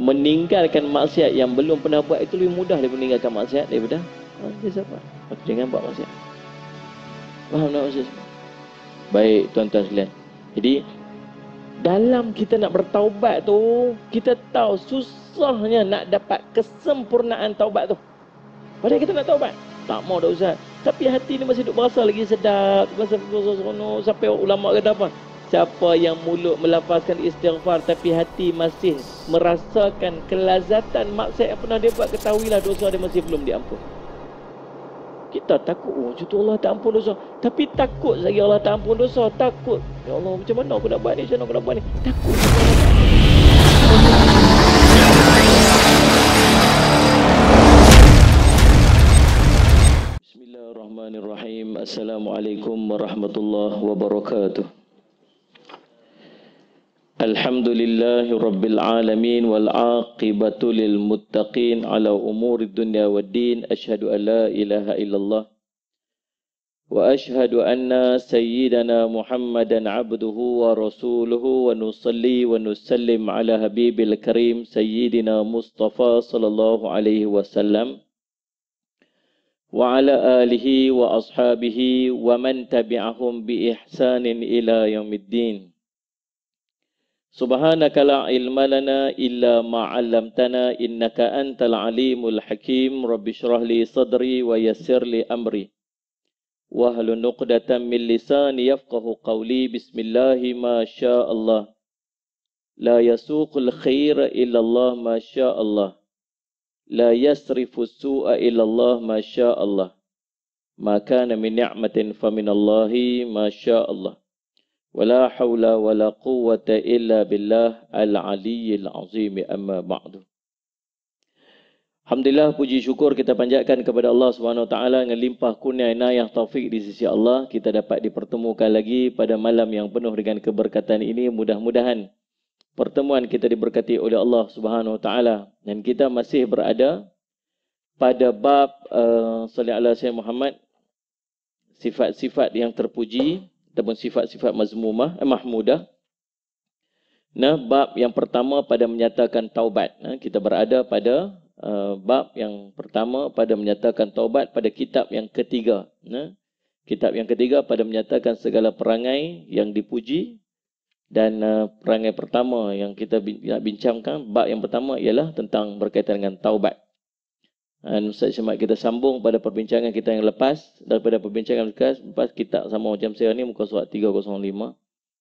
meninggalkan maksiat yang belum pernah buat itu lebih mudah daripada meninggalkan maksiat daripada dia siapa? Jangan buat maksiat. Faham tak maksud? Baik tuan-tuan sekalian. Jadi dalam kita nak bertaubat tu, kita tahu susahnya nak dapat kesempurnaan taubat tu. Padahal kita nak taubat, tak mau dah Ustaz. Tapi hati ni masih duk berasa lagi sedap, masih seronok. Sampai ulama kata apa? Siapa yang mulut melafazkan istighfar tapi hati masih merasakan kelazatan maksiat yang pernah dia buat, ketahuilah dosa dia masih belum diampun. Kita takut, oh cutu Allah tak ampun dosa. Tapi takut lagi Allah tak ampun dosa. Takut, ya Allah macam mana aku nak buat ni, macam mana aku nak buat ni. Takut. Bismillahirrahmanirrahim. Assalamualaikum warahmatullahi wabarakatuh. Alhamdulillahi rabbil alamin wal aqibatu lil muttaqin ala umuri dunya waddin. Asyhadu an la ilaha illallah wa asyhadu anna sayyidana Muhammadan abduhu wa rasuluhu wa nusalli wa nusallim ala habibil karim sayyidina Mustafa sallallahu alaihi wasallam wa ala alihi wa ashabihi wa man tabi'ahum bi ihsanin ila yaumiddin. Subhanaka la ilma lana illa ma 'allamtana innaka antal alimul hakim. Rabbi shrah li sadri wa yassir li amri wahlul 'uqdatam min lisani yafqahu qawli. Bismillahi ma syaa Allah la yasuqul khaira illa Allah ma syaa Allah la yasrifu su'a illa Allah ma syaa Allah ma kana min ni'matin fa min Allahi ma syaa Allah. Wala hawla wala quwwata illa billah al-aliyyil azim, amma ba'du. Alhamdulillah, puji syukur kita panjatkan kepada Allah Subhanahu Wa Taala dengan limpah kurnia inayah taufik di sisi Allah, kita dapat dipertemukan lagi pada malam yang penuh dengan keberkatan ini. Mudah-mudahan pertemuan kita diberkati oleh Allah Subhanahu Wa Taala, dan kita masih berada pada bab sallallahu alaihi wasallam Muhammad, sifat-sifat yang terpuji ataupun sifat-sifat mahmudah. Nah, bab yang pertama pada menyatakan taubat. Kita berada pada bab yang pertama pada menyatakan taubat pada kitab yang ketiga. Kitab yang ketiga pada menyatakan segala perangai yang dipuji. Dan perangai pertama yang kita nak bincangkan, bab yang pertama ialah tentang berkaitan dengan taubat. Dan Ustaz Syamad, kita sambung pada perbincangan kita yang lepas. Daripada perbincangan lepas, kita sama macam saya ni, muka surat 305.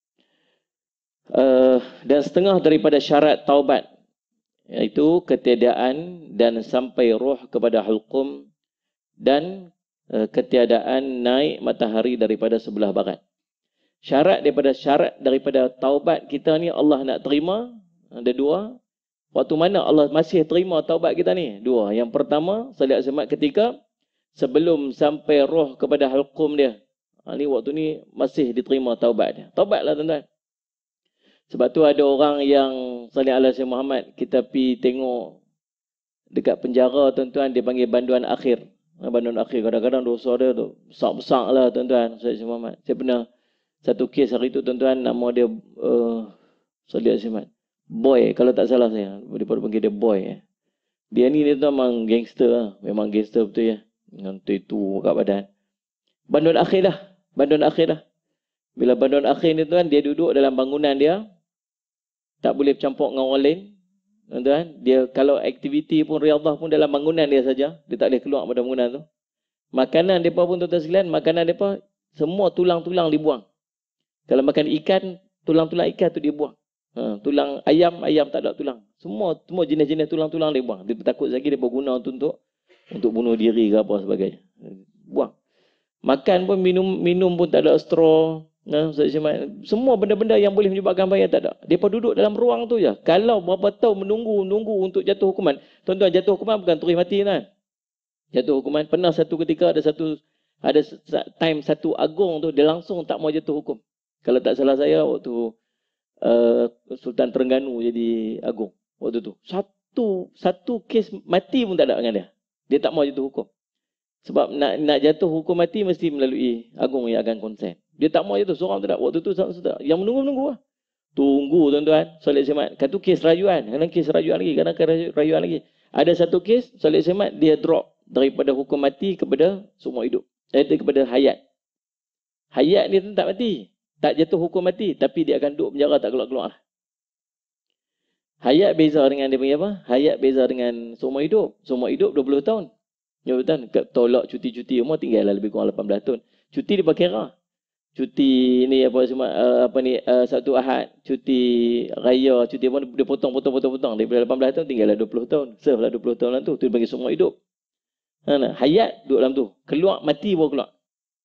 Dan setengah daripada syarat taubat, iaitu ketiadaan dan sampai roh kepada hulqum, dan ketiadaan naik matahari daripada sebelah barat. Syarat daripada taubat kita ni Allah nak terima, ada dua. Waktu mana Allah masih terima taubat kita ni? Dua. Yang pertama, salat semat ketika sebelum sampai roh kepada hulqum dia. Ni waktu ni masih diterima taubat dia. Taubatlah tuan-tuan. Sebab tu ada orang yang sallallahu alaihi wasallam Muhammad, kita pi tengok dekat penjara tuan-tuan, dia panggil banduan akhir. Banduan akhir, kadang-kadang dosa dia tu besar-besar lah tuan-tuan. Sallallahu alaihi Muhammad. Saya pernah satu kes hari tu tuan-tuan, nama dia sallallahu alaihi wasallam Boy, kalau tak salah saya, dia panggil dia Boy. Dia ni tu memang gangster lah. Memang gangster betul ya. Dengan tu kat badan. Banduan akhir dah. Bila banduan akhir ni tuan, dia duduk dalam bangunan dia. Tak boleh bercampur dengan orang lain. Tuan, dia kalau aktiviti pun, riyadhah pun dalam bangunan dia saja. Dia tak boleh keluar pada bangunan tu. Makanan mereka pun tuan-tuan sekalian, makanan mereka semua tulang-tulang dibuang. Kalau makan ikan, tulang-tulang ikan tu dibuang. Tulang ayam tak ada tulang. Semua jenis-jenis tulang-tulang dia buang. Dia takut lagi dia berguna untuk bunuh diri ke apa sebagainya. Buang. Makan pun, minum pun tak ada straw. Semua benda-benda yang boleh menyebabkan bahaya tak ada. Dia pun duduk dalam ruang tu je. Kalau berapa tahun menunggu untuk jatuh hukuman. Tuan-tuan, jatuh hukuman bukan terus mati kan. Jatuh hukuman. Pernah satu ketika ada time satu agung tu, dia langsung tak mau jatuh hukum. Kalau tak salah saya, waktu Sultan Terengganu jadi agung waktu tu, satu kes mati pun tak ada dengan dia. Dia tak mau jatuh hukum. Sebab nak jatuh hukum mati mesti melalui agung yang akan konsen. Dia tak mau jatuh, seorang tak ada. Waktu tu yang menunggu lah. Tunggu tuan-tuan, solat semat. Kan tu kes rayuan. Kadang kes rayuan lagi, kadang rayuan lagi. Ada satu kes, solat semat, dia drop daripada hukum mati kepada seumur hidup. Kepada hayat. Hayat ni tak mati. Tak jatuh hukum mati. Tapi dia akan duduk penjara, tak keluar-keluar. Hayat beza dengan dia punya apa? Hayat beza dengan seumur hidup. Seumur hidup 20 tahun. Ya betul. Tolak cuti-cuti umur tinggal lebih kurang 18 tahun. Cuti dia pakai kira. Cuti ni Sabtu Ahad, cuti raya, cuti apa dia potong daripada 18 tahun tinggallah 20 tahun. Serve lah 20 tahun lah tu. Tu bagi seumur hidup. Hayat duduk dalam tu. Keluar mati baru keluar.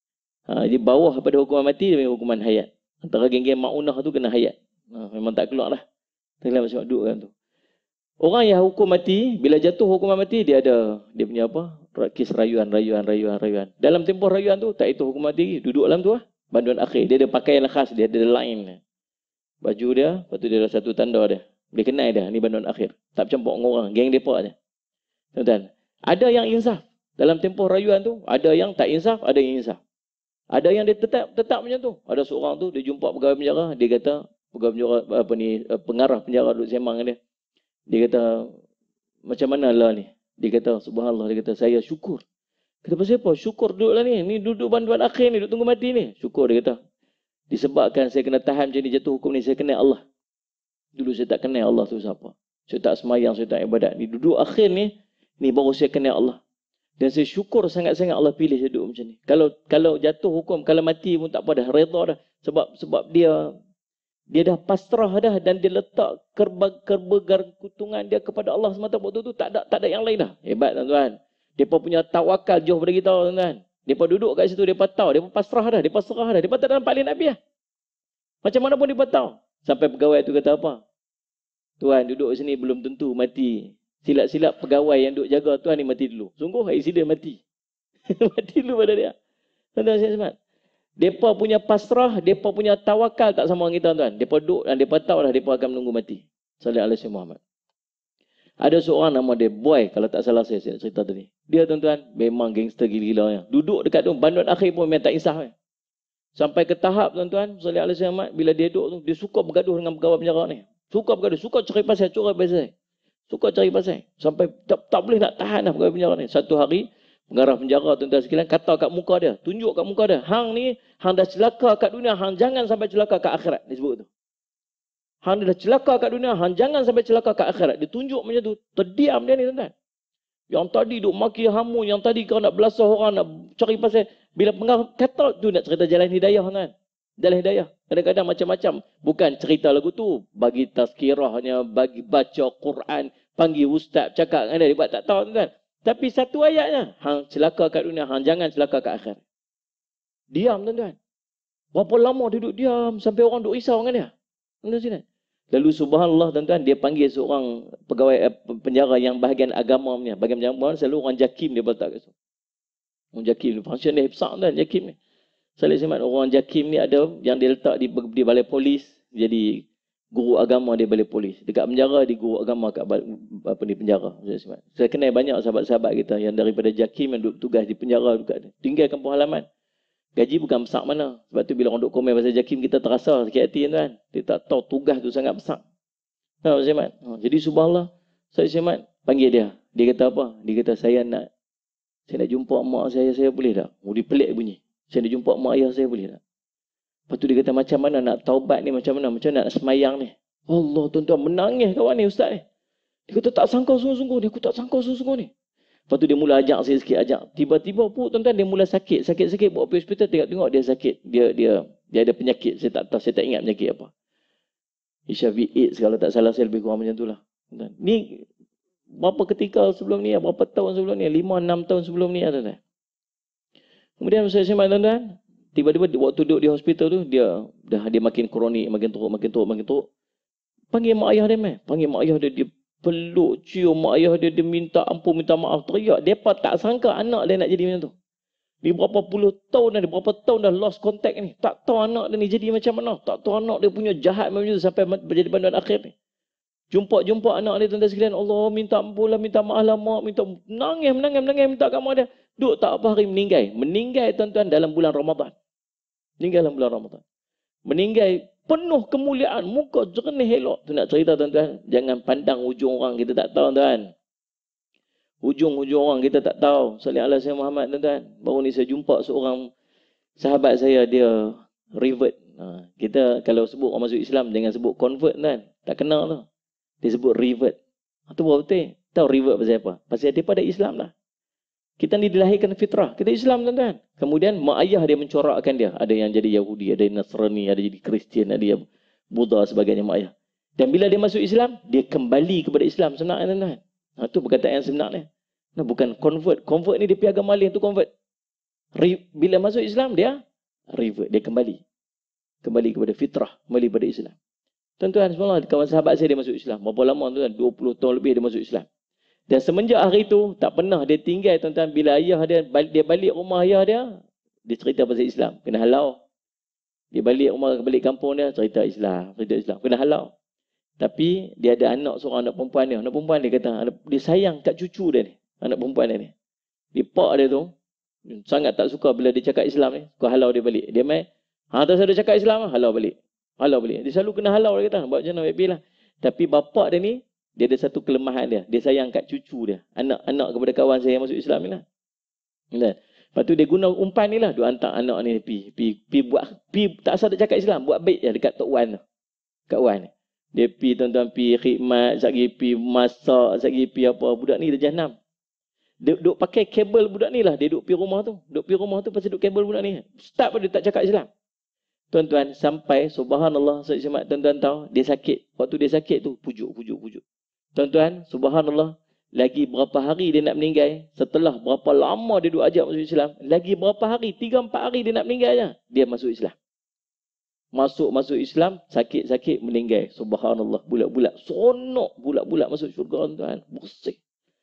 Di bawah pada hukuman mati dia bagi hukuman hayat. Antara geng-geng maunah tu kena hayat. Memang tak keluar lah. Tengah macam duduk dalam tu. Orang yang hukum mati, bila jatuh hukuman mati, dia ada dia punya apa? Kes rayuan. Dalam tempoh rayuan tu tak itu hukuman mati, duduk dalam tu lah. Banduan akhir. Dia ada pakaian khas. Dia ada line. Baju dia. Lepas tu dia ada satu tanda dia. Dia kenal dia. Ni banduan akhir. Tak bercampur dengan orang. Geng mereka je. Tuan-tuan. Ada yang insaf. Dalam tempoh rayuan tu. Ada yang tak insaf. Ada yang insaf. Ada yang dia tetap macam tu. Ada seorang tu. Dia jumpa pegawai penjara. Dia kata. Pegawai penjara. Pengarah penjara duduk sembang dengan dia. Dia kata. Macam mana lah ni? Dia kata. Subhanallah. Dia kata. Saya syukur. Kata pasal apa? Syukur duduklah ni. Ni duduk banduan akhir ni. Duduk tunggu mati ni. Syukur dia kata. Disebabkan saya kena tahan macam ni jatuh hukum ni. Saya kenal Allah. Dulu saya tak kenal Allah tu siapa. Saya tak semayang. Saya tak ibadat. Ni duduk akhir ni. Ni baru saya kenal Allah. Dan saya syukur sangat-sangat Allah pilih saya duduk macam ni. Kalau jatuh hukum. Kalau mati pun tak apa dah. Redha dah. Sebab dia dah pasrah dah. Dan dia letak kerbegar kutungan dia kepada Allah semata. Waktu tu tak ada yang lain dah. Hebat tuan-tuan. Mereka punya tawakal jauh pada kita tuan-tuan. Mereka duduk kat situ, mereka tahu. Mereka pasrah dah. Mereka tak nampak lain Nabi lah. Macam mana pun mereka tahu. Sampai pegawai tu kata apa? Tuan duduk sini belum tentu mati. Silap-silap pegawai yang duduk jaga tuan ni mati dulu. Sungguh insiden mati. Mati dulu pada dia. Tuan-tuan saya semat. Mereka punya pasrah, mereka punya tawakal tak sama dengan kita tuan. Mereka duduk dan mereka tahu dah mereka akan menunggu mati. Sallallahu alaihi Muhammad. Ada seorang nama dia Boy, kalau tak salah saya cerita tadi. Dia tuan-tuan memang gangster gila-gila. Duduk dekat tu, banduan akhir pun memang tak insaf. Sampai ke tahap tuan-tuan, sallallahu alaihi wasallam, bila dia duduk tu, dia suka bergaduh dengan pegawai penjara ni. Suka bergaduh, suka cari pasal. Suka cari pasal. Sampai tak boleh nak tahan lah pegawai penjara ni. Satu hari, pengarah penjara tuan-tuan sekalian kata kat muka dia, tunjuk kat muka dia, hang ni, hang dah celaka kat dunia, hang jangan sampai celaka kat akhirat. Dia sebut tu. Hang dah celaka kat dunia, hang jangan sampai celaka kat akhirat. Dia tunjuk macam tu. Terdiam dia ni tuan-tuan. Yang tadi duk maki hamu, yang tadi kau nak belasah orang, nak cari pasal. Bila pengarah kata tu nak cerita jalan hidayah tuan-tuan. Jalan hidayah. Kadang-kadang macam-macam. Bukan cerita lagu tu. Bagi tazkirahnya, bagi baca Quran, panggil ustaz, cakap dengan dia. Dia buat tak tahu tuan-tuan. Tapi satu ayatnya. Hang celaka kat dunia, hang jangan celaka kat akhirat. Diam tuan-tuan. Berapa lama dia duduk diam sampai orang duk risau dengan dia. Tuan-tuan. Lalu subhanallah tuan-tuan, dia panggil seorang pegawai penjara yang bahagian agama punya. Bahagian agama selalu orang jakim dia letak kat situ. Orang jakim ni, function dia besar tuan, jakim ni. Saya lihat orang jakim ni ada yang dia letak di balai polis, jadi guru agama di balai polis. Dekat penjara, di guru agama kat di penjara. Saya kenal banyak sahabat-sahabat kita yang daripada jakim yang duduk tugas di penjara dekat tinggal kampung halaman. Gaji bukan besar mana. Sebab tu bila orang duk komen pasal jakim, kita terasa sakit hati tuan. Dia tak tahu tugas tu sangat besar. Tahu Syekh? Jadi subhanallah, saya Syekh panggil dia. Dia kata apa? Dia kata saya nak jumpa mak saya boleh tak? Dia pelik bunyi. Saya nak jumpa mak ayah saya boleh tak? Lepas tu dia kata macam mana nak taubat ni, macam mana nak semayang ni. Allah tuan-tuan, menangis kawan ni ustaz ni. Dia kata tak sangka sungguh-sungguh ni. Aku tak sangka sungguh-sungguh ni. Lepas tu dia mula ajak saya sikit, ajak. Tiba-tiba pun tuan-tuan dia mula sakit. Sakit-sakit bawa pergi hospital, tengok dia sakit. Dia ada penyakit. Saya tak tahu, saya tak ingat penyakit apa. HIV AIDS kalau tak salah saya lebih kurang macam tu lah. Ni berapa ketika sebelum ni, berapa tahun sebelum ni, 5-6 tahun sebelum ni tuan-tuan. Kemudian saya tuan-tuan, tiba-tiba waktu duduk di hospital tu, dia makin kronik, makin teruk. Panggil mak ayah dia Panggil mak ayah dia peluk, cium mak ayah dia, dia minta ampun, minta maaf, teriak. Mereka tak sangka anak dia nak jadi macam tu. Ni berapa puluh tahun dah, berapa tahun dah lost contact ni. Tak tahu anak dia ni jadi macam mana. Tak tahu anak dia punya jahat macam tu sampai menjadi banduan akhir ni. Jumpa anak dia tuan-tuan sekalian, Allah minta ampun lah, minta maaf lah mak, menangis, minta kat mak dia. Duk tak apa hari meninggal. Meninggal tuan-tuan dalam bulan Ramadan. Meninggal dalam bulan Ramadan. Meninggal penuh kemuliaan, muka jernih elok. Tu nak cerita tuan-tuan, jangan pandang ujung orang kita tak tahu tuan. Ujung-ujung orang kita tak tahu. Sallallahu alaihi wasallam Muhammad tuan-tuan. Baru ni saya jumpa seorang sahabat saya, dia revert. Kita kalau sebut orang masuk Islam, jangan sebut convert tuan. Tak kenal tu. Dia sebut revert. Itu betul. Tahu revert pasal apa? Pasal dia pada Islam lah. Kita ni dilahirkan fitrah. Kita Islam tuan-tuan. Kemudian mak ayah dia mencorakkan dia. Ada yang jadi Yahudi, ada yang Nasrani, ada jadi Kristian, ada yang Buddha sebagainya mak ayah. Dan bila dia masuk Islam, dia kembali kepada Islam sebenarnya tuan-tuan. Itu perkataan yang sebenarnya. Bukan convert. Convert ni dia pergi agama lain, tu convert. Bila masuk Islam, dia revert. Dia kembali. Kembali kepada fitrah. Kembali kepada Islam. Tuan-tuan, sebenarnya kawan sahabat saya dia masuk Islam. Berapa lama tuan-tuan? 20 tahun lebih dia masuk Islam. Dan semenjak hari itu, tak pernah dia tinggal tuan-tuan. Bila ayah dia balik rumah ayah dia cerita pasal Islam. Kena halau. Dia balik rumah, balik kampung dia, cerita Islam. Kena halau. Tapi dia ada seorang anak perempuan dia. Anak perempuan dia kata, dia sayang kat cucu dia ni. Anak perempuan dia ni. Dia pak dia tu, sangat tak suka bila dia cakap Islam ni. Kau halau dia balik. Dia main, tak saya cakap Islam, halau balik. Dia selalu kena halau dia kata. Buat macam mana, baik lah. Tapi bapak dia ni, dia ada satu kelemahan dia. Dia sayang kat cucu dia. Anak kepada kawan saya yang masuk Islam ni lah. Lepas tu dia guna umpan ni lah. Dia hantar anak ni pi buat, tak asal dia cakap Islam. Buat baik je dekat Tok Wan tu. Kat Wan ni. Dia pi tuan-tuan, pi khidmat, sekali pi masak, sekali pi apa. Budak ni dia jahanam. Dia duk pakai kabel budak ni lah. Dia duk pi rumah tu. Pasal duk kabel budak ni. Start pun dia tak cakap Islam. Tuan-tuan, sampai subhanallah, tuan-tuan tahu, dia sakit. Waktu dia sakit tu, pujuk. Tuan-tuan, subhanallah, lagi berapa hari dia nak meninggal, setelah berapa lama dia duk ajak masuk Islam, lagi berapa hari, 3-4 hari dia nak meninggal je, dia masuk Islam. Masuk Islam, sakit-sakit meninggal. Subhanallah, bulat-bulat, sonok bulat-bulat masuk syurga tuan-tuan. Bersih.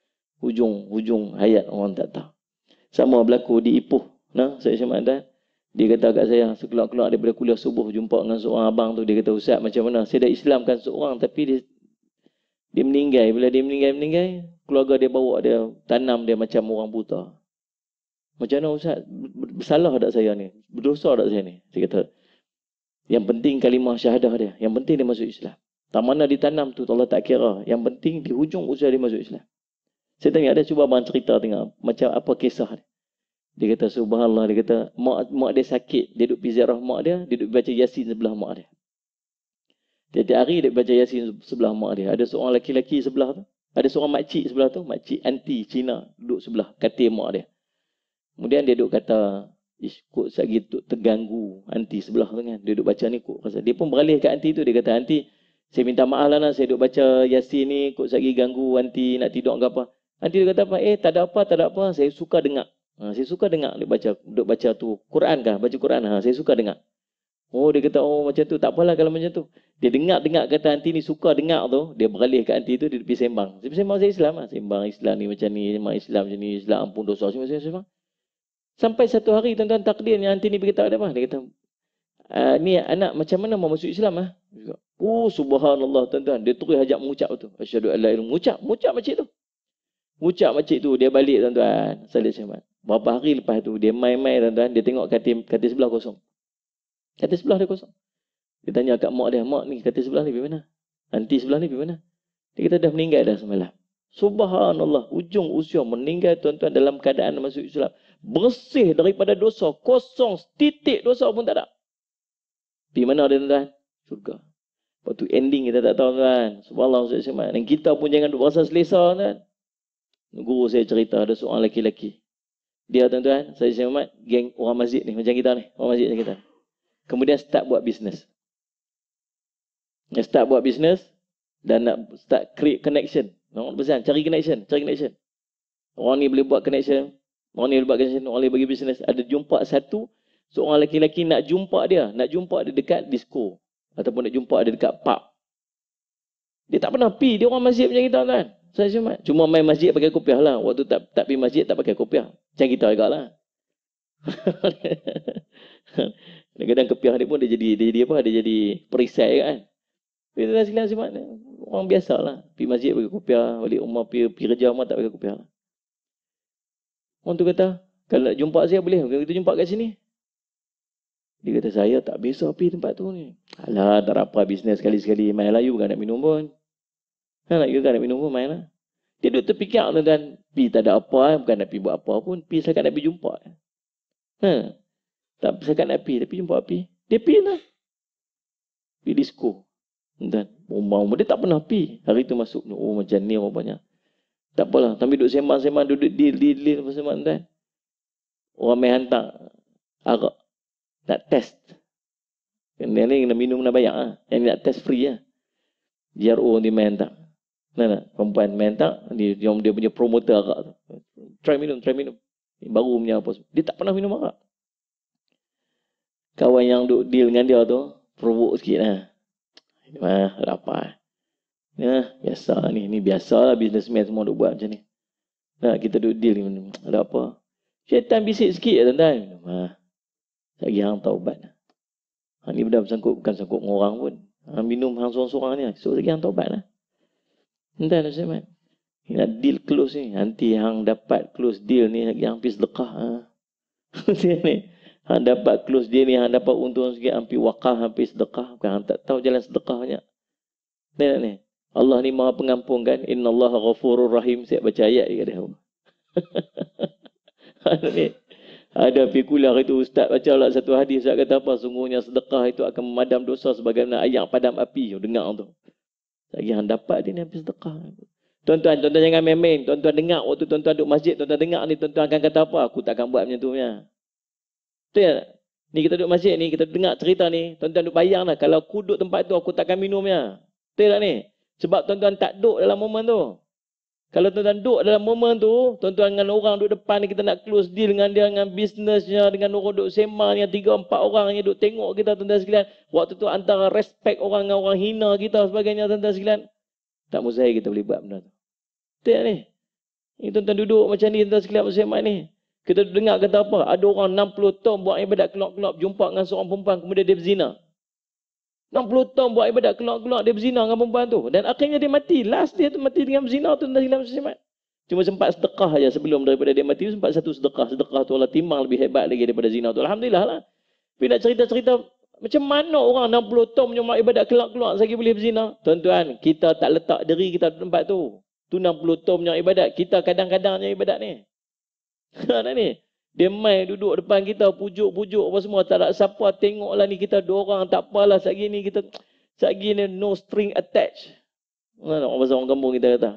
Hujung hayat orang tak tahu. Sama berlaku di Ipoh. Saya Syamad. Dia kata kat saya, sekeluar-keluar daripada kuliah subuh, jumpa dengan seorang abang tu. Dia kata, Ustaz macam mana? Saya dah Islamkan seorang, tapi dia meninggal. Bila dia meninggal, keluarga dia bawa dia, tanam dia macam orang buta. Macam mana Ustaz? Bersalah tak saya ni? Berdosa tak saya ni? Saya kata, yang penting kalimah syahadah dia. Yang penting dia masuk Islam. Tak mana ditanam tu, Allah tak kira. Yang penting di hujung usia dia masuk Islam. Saya tanya, ada cuba abang cerita tengok macam apa kisah dia. Dia kata, subhanallah, dia kata, mak dia sakit. Dia duduk pergi ziarah mak dia baca Yasin sebelah mak dia. Tiap-tiap hari dia baca Yasin sebelah mak dia. Ada seorang lelaki sebelah tu. Ada seorang makcik sebelah tu. Makcik anti Cina duduk sebelah katil mak dia. Kemudian dia duduk kata, kok sagi terganggu anti sebelah tu kan. Dia duduk baca ni kok. Dia pun beralih ke anti tu. Dia kata, anti, saya minta maaf lah saya duduk baca Yasin ni. Kok sagi ganggu anti nak tidur ke apa. Anti dia kata apa? Tak ada apa. Saya suka dengar. Saya suka dengar dia duduk baca tu. Quran kah? Baca Quran. Saya suka dengar. Oh, dia kata, oh macam tu. Tak apalah kalau macam tu. Dia dengar kata anti ni suka dengar tu. Dia beralih ke anti tu, dia pergi sembang. Dia sembang saya Islam lah. Sembang Islam ni macam ni. Sembang Islam macam ni. Islam ampun dosa. Sembang. Sampai satu hari tuan-tuan takdirnya anti ni beritahu dia apa? Dia kata, ni anak macam mana mau masuk Islam lah? Oh, subhanallah tuan-tuan. Dia terus ajak mengucap tu. Asyhadu an la ilaha illallah. Mengucap makcik tu. Mengucap makcik tu. Dia balik tuan-tuan. Salih Syamad. Berapa hari lepas tu, dia main-main tuan-tuan, dia tengok katil sebelah kosong. Katil sebelah dia kosong. Dia tanya kat mak dia, mak ni katil sebelah ni pergi mana? Anti sebelah ni pergi mana? Dia kata dah meninggal dah semalam. Subhanallah, ujung usia meninggal tuan-tuan dalam keadaan masuk Islam. Bersih daripada dosa, kosong, titik dosa pun tak ada. Pergi mana dia tuan-tuan? Syurga. Lepas tu ending kita tak tahu tuan. Subhanallah, dan kita pun jangan duk rasa selesa tuan. Guru saya cerita, ada seorang lelaki. Dia tuan-tuan, saya Muhammad, geng orang masjid ni, macam kita ni, orang masjid macam kita. Kemudian start buat bisnes. Start buat bisnes dan nak start create connection. Orang pesan, cari connection. Orang ni boleh buat connection, orang ni boleh bagi bisnes. Ada jumpa seorang lelaki nak jumpa dia dekat disco. Ataupun nak jumpa dia dekat pub. Dia tak pernah pergi, dia orang masjid macam kita tuan. Saya cuma main masjid pakai kopiah lah. Waktu tak pergi masjid tak pakai kopiah. Macam kita juga lah. Kadang-kadang kopiah ni pun dia jadi perisai kan. Kita silang orang biasa lah. Pergi masjid pakai kopiah, balik rumah pergi kerja rumah tak pakai kopiah lah. Orang tu kata, kalau nak jumpa saya boleh, kita jumpa kat sini. Dia kata, saya tak biasa pergi tempat tu ni. Alah, tak apa bisnes sekali-sekali. Main layu bukan nak minum pun. Nak juga nak minum pun main lah. Dia duduk terfikir tuan-tuan. Pi tak ada apa, bukan nak pergi buat apa pun. Pi setakat nak pergi jumpa. Tak setakat nak pergi, tapi jumpa api. Dia pergi lah. Pergi disco. Tuan-tuan. Rumah dia tak pernah pergi. Hari tu masuk. Oh macam ni rupanya. Tak apalah. Tapi duduk sembang-sembang, duduk deal apa sembang tuan. Orang main hantar arak. Nak test. Yang ni kena minum nak bayar lah. Yang ni nak test free lah. JRO dia main hantar. Perempuan main hantar. Dia punya promoter arak tu. Try minum. Baru punya apa. Dia tak pernah minum arak. Kawan yang duduk deal dengan dia tu, provoke sikit lah. Ini mah, ada apa? Biasa ni. Ni biasa lah businessman semua duk buat macam ni. Kita duduk deal ni. Ada apa? Syaitan bisik sikit lah tuan-tuan. Lagi hang taubat. Ni benda bukan sangkut dengan orang pun. Minum hang sorang-sorang ni. So lagi hang taubat lah. Tuan-tuan dah semat. Ni nak deal close ni. Nanti hang dapat close deal ni lagi hang pergi sedekah. Ni. Hang dapat close deal ni, hang dapat untung sikit, hang pergi wakaf, hang pergi sedekah. Bukan hang tak tahu jalan sedekah banyak. Ni. Allah ni maha pengampun kan. Innallaha ghafurur rahim. Saya baca ayat dia kata. Ni. Ada pergi kuliah itu ustaz baca lah satu hadis. Ustaz kata apa? Sungguhnya sedekah itu akan memadam dosa sebagaimana ayak padam api. Dengar tu. Lagi hang dapat dia ni habis sedekah. Tuan-tuan jangan main-main. Tuan-tuan dengar waktu tuan-tuan duduk masjid. Tuan-tuan dengar ni. Tuan-tuan akan kata apa? Aku takkan buat macam tu punya. Betul tak? Ni kita duduk masjid ni. Kita dengar cerita ni. Tuan-tuan duduk bayang lah. Kalau aku duduk tempat tu aku takkan minumnya. Betul tak ni? Sebab tuan-tuan tak duduk dalam momen tu. Kalau tuan-tuan duduk dalam momen tu, tuan-tuan dengan orang duduk depan ni, kita nak close deal dengan dia, dengan bisnesnya, dengan orang duduk sembang yang 3-4 orang yang duduk tengok kita, tuan-tuan sekalian. Waktu tu antara respect orang dengan orang hina kita sebagainya, tuan-tuan sekalian. Tak mustahil kita boleh buat benda tu. Betul tak ni? Ni tuan-tuan duduk macam ni, tuan-tuan sekalian bersembang ni. Kita dengar kata apa? Ada orang 60 tahun buat ibadat kelab-kelab, jumpa dengan seorang perempuan, kemudian dia berzina. 60 tahun buat ibadat kelak-kelak dia berzina dengan perempuan tu. Dan akhirnya dia mati. Last dia tu mati dengan berzina tu. Cuma sempat sedekah saja sebelum daripada dia mati. Sempat satu sedekah. Sedekah tu Allah timbang lebih hebat lagi daripada zina tu. Alhamdulillah lah. Tapi nak cerita-cerita macam mana orang 60 tahun menyembah ibadat kelak-kelak lagi boleh berzina. Tuan-tuan, kita tak letak diri kita di tempat tu. Tu 60 tahun menyembah ibadat. Kita kadang-kadangnya ibadat ni. Ada ni. Dia main duduk depan kita, pujuk-pujuk apa semua. Tak ada siapa tengoklah ni kita dua orang. Tak apalah, saat gini kita, saat gini no string attached. Orang bahasa orang kampung kita kata.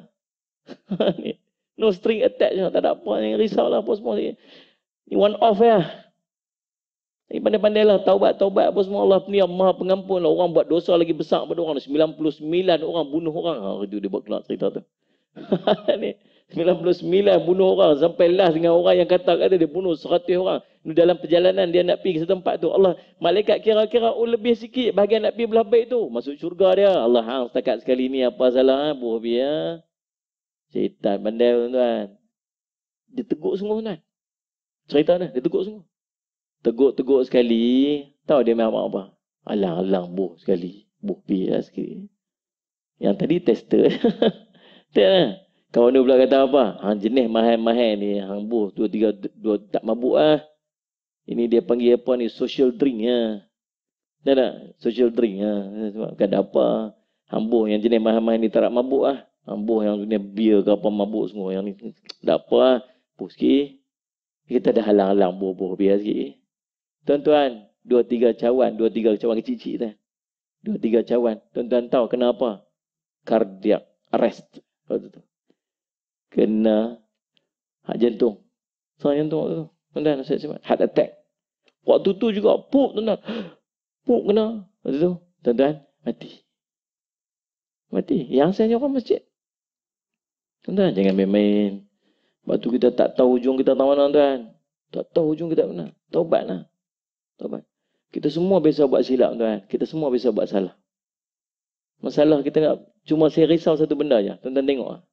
No string attached. Tak ada apa yang risaulah apa semua. Ni one off ya. Pandai-pandailah, taubat-taubat apa semua. Allah ni maha pengampun lah. Orang buat dosa lagi besar pada orang. 99 orang bunuh orang. Itu dia buat keluar cerita tu. Ni 99 bunuh orang sampai last dengan orang yang kata dia bunuh 100 orang. Dalam perjalanan dia nak pergi ke tempat tu. Allah, malaikat kira-kira lebih sikit bahagian nak pergi belah baik tu. Masuk syurga dia. Allah hang setakat sekali ni apa salah buh biar. Syaitan pandai tuan-tuan. Dia tegur sungguh tuan. Cerita dia tegur sungguh. Tegur sekali, tahu dia memang apa? Alang-alang buh sekali. Buh biar sikit. Yang tadi tester. Tak lah. Kawan dia pula kata apa? Hang jenis mahal-mahal ni. Hang buh 2-3 tak mabuk lah. Ini dia panggil apa ni? Social drink lah. Tak? Social drink lah. Bukan ada apa. Hang buh yang jenis mahal-mahal ni tak mabuk lah. Hang buh yang jenis beer ke apa mabuk semua. Yang ni tak apa lah. Buh sikit. Kita dah halang-halang buh-buh biar sikit. Tuan-tuan, 2-3 cawan. 2-3 cawan kecil-kecil kan. 2-3 cawan. Tuan-tuan tahu kenapa? Cardiac arrest. Waktu tu. Kena hak jantung. Serangan jantung waktu tu. Tuan-tuan, heart attack. Waktu tu juga, pup tuan-tuan. Pup kena. Waktu tu, tuan-tuan, mati. Mati. Yang saya orang masjid. Tuan-tuan, jangan main-main. Waktu kita tak tahu hujung kita tahu mana tuan. Tak tahu hujung kita mana. Taubat lah. Taubat. Kita semua biasa buat silap tuan. Kita semua biasa buat salah. Masalah kita nak, cuma saya risau satu benda je. Tuan-tuan tengok lah.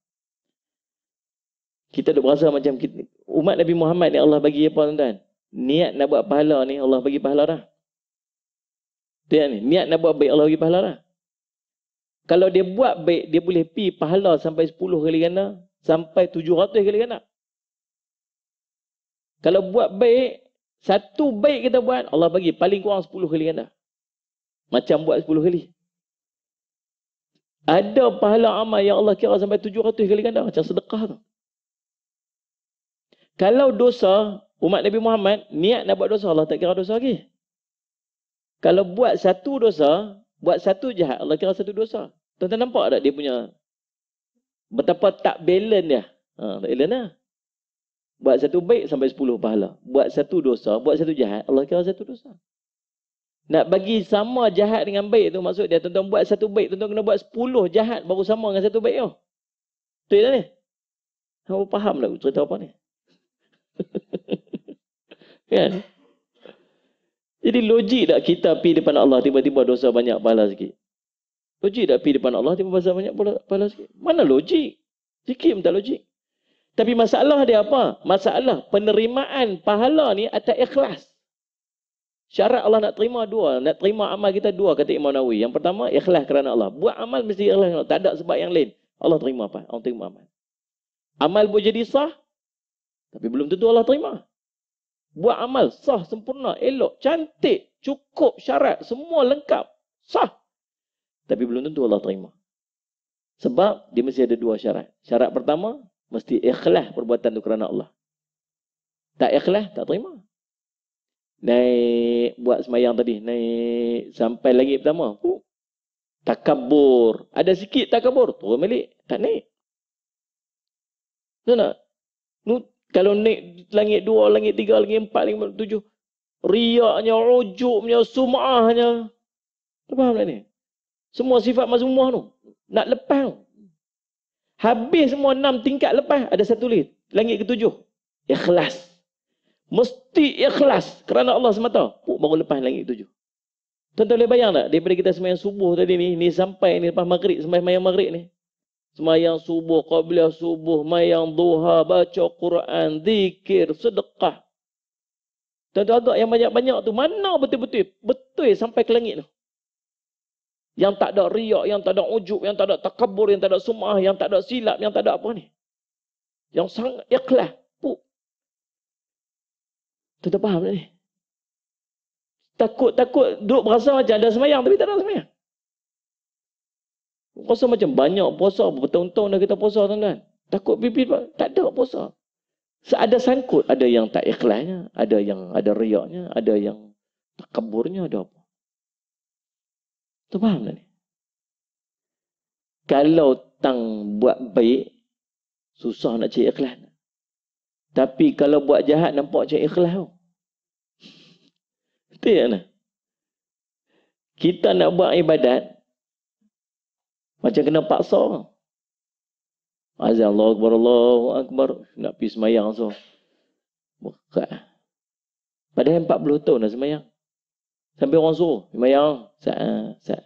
Kita dah berasa macam kita, umat Nabi Muhammad ni Allah bagi apa tuan-tuan? Niat nak buat pahala ni Allah bagi pahala dah. Ni, niat nak buat baik Allah bagi pahala dah. Kalau dia buat baik, dia boleh pi pahala sampai 10 kali ganda, sampai 700 kali ganda. Kalau buat baik, satu baik kita buat, Allah bagi paling kurang 10 kali ganda. Macam buat 10 kali. Ada pahala amal yang Allah kira sampai 700 kali ganda. Macam sedekah tu. Kalau dosa, umat Nabi Muhammad, niat nak buat dosa, Allah tak kira dosa lagi. Kalau buat satu dosa, buat satu jahat, Allah kira satu dosa. Tuan-tuan nampak tak dia punya betapa tak balance dia? Tak balance lah. Buat satu baik sampai 10 pahala. Buat satu dosa, buat satu jahat, Allah kira satu dosa. Nak bagi sama jahat dengan baik tu, maksud dia tuan-tuan buat satu baik, tuan-tuan kena buat 10 jahat baru sama dengan satu baik tu. Betul tak ni? Kamu faham tak cerita apa ni? Kan? Jadi logik tak kita pergi depan Allah tiba-tiba dosa banyak pahala sikit? Logik tak pergi depan Allah tiba-tiba dosa banyak pahala sikit? Mana logik? Sikit pun tak logik. Tapi masalah dia apa? Masalah penerimaan pahala ni atas ikhlas. Syarat Allah nak terima dua. Nak terima amal kita dua, kata Imam Nawawi. Yang pertama, ikhlas kerana Allah. Buat amal mesti ikhlas kerana Allah. Tak ada sebab yang lain. Allah terima apa? Allah terima amal. Amal boleh jadi sah, tapi belum tentu Allah terima. Buat amal sah, sempurna, elok, cantik, cukup syarat, semua lengkap, sah. Tapi belum tentu Allah terima. Sebab dia mesti ada dua syarat. Syarat pertama, mesti ikhlas perbuatan itu kerana Allah. Tak ikhlas, tak terima. Naik buat semayang tadi, naik sampai langit pertama. Takabur. Ada sikit takabur, turun balik, tak naik. Tahu tak? Kalau naik langit 2, langit 3, langit 4, langit 7, riaknya, ujubnya, sum'ahnya. Tak faham tak ni? Semua sifat mazmumah tu. Nak lepas tu. Habis semua 6 tingkat lepas, ada satu lagi. Langit ke-7. Ikhlas. Mesti ikhlas kerana Allah semata. Baru lepas langit ke-7. Tuan-tuan boleh bayang tak? Daripada kita semayang subuh tadi ni sampai ni lepas maghrib, semayang maghrib ni. Semayang subuh, qabliyah subuh, mayang duha, baca Quran, zikir, sedekah. Tuan-tuan yang banyak-banyak tu, mana betul-betul? Betul sampai ke langit tu. Yang tak ada riak, yang tak ada ujub, yang tak ada takabur, yang tak ada sum'ah, yang tak ada silap, yang tak ada apa ni. Yang sangat ikhlas. Tuan-tuan faham tak ni? Takut duduk berasa macam ada semayang, tapi tak ada semayang. Puasa macam banyak puasa, bertahun-tahun dah kita puasa tuan-tuan. Takut pipi, tak ada puasa. Ada sangkut, ada yang tak ikhlasnya, ada yang ada riaknya, ada yang takaburnya, ada apa. Tu faham tak ni? Kalau tang buat baik, susah nak cari ikhlas. Tapi kalau buat jahat, nampak cari ikhlas tu. Betul tak nak? Kita nak buat ibadat, macam kena paksa. Azan Allahu Akbar, Allahu Akbar. Nak pergi semayang so. Bukan. Padahal 40 tahun dah semayang. Sampai orang suruh. Semayang. Saat.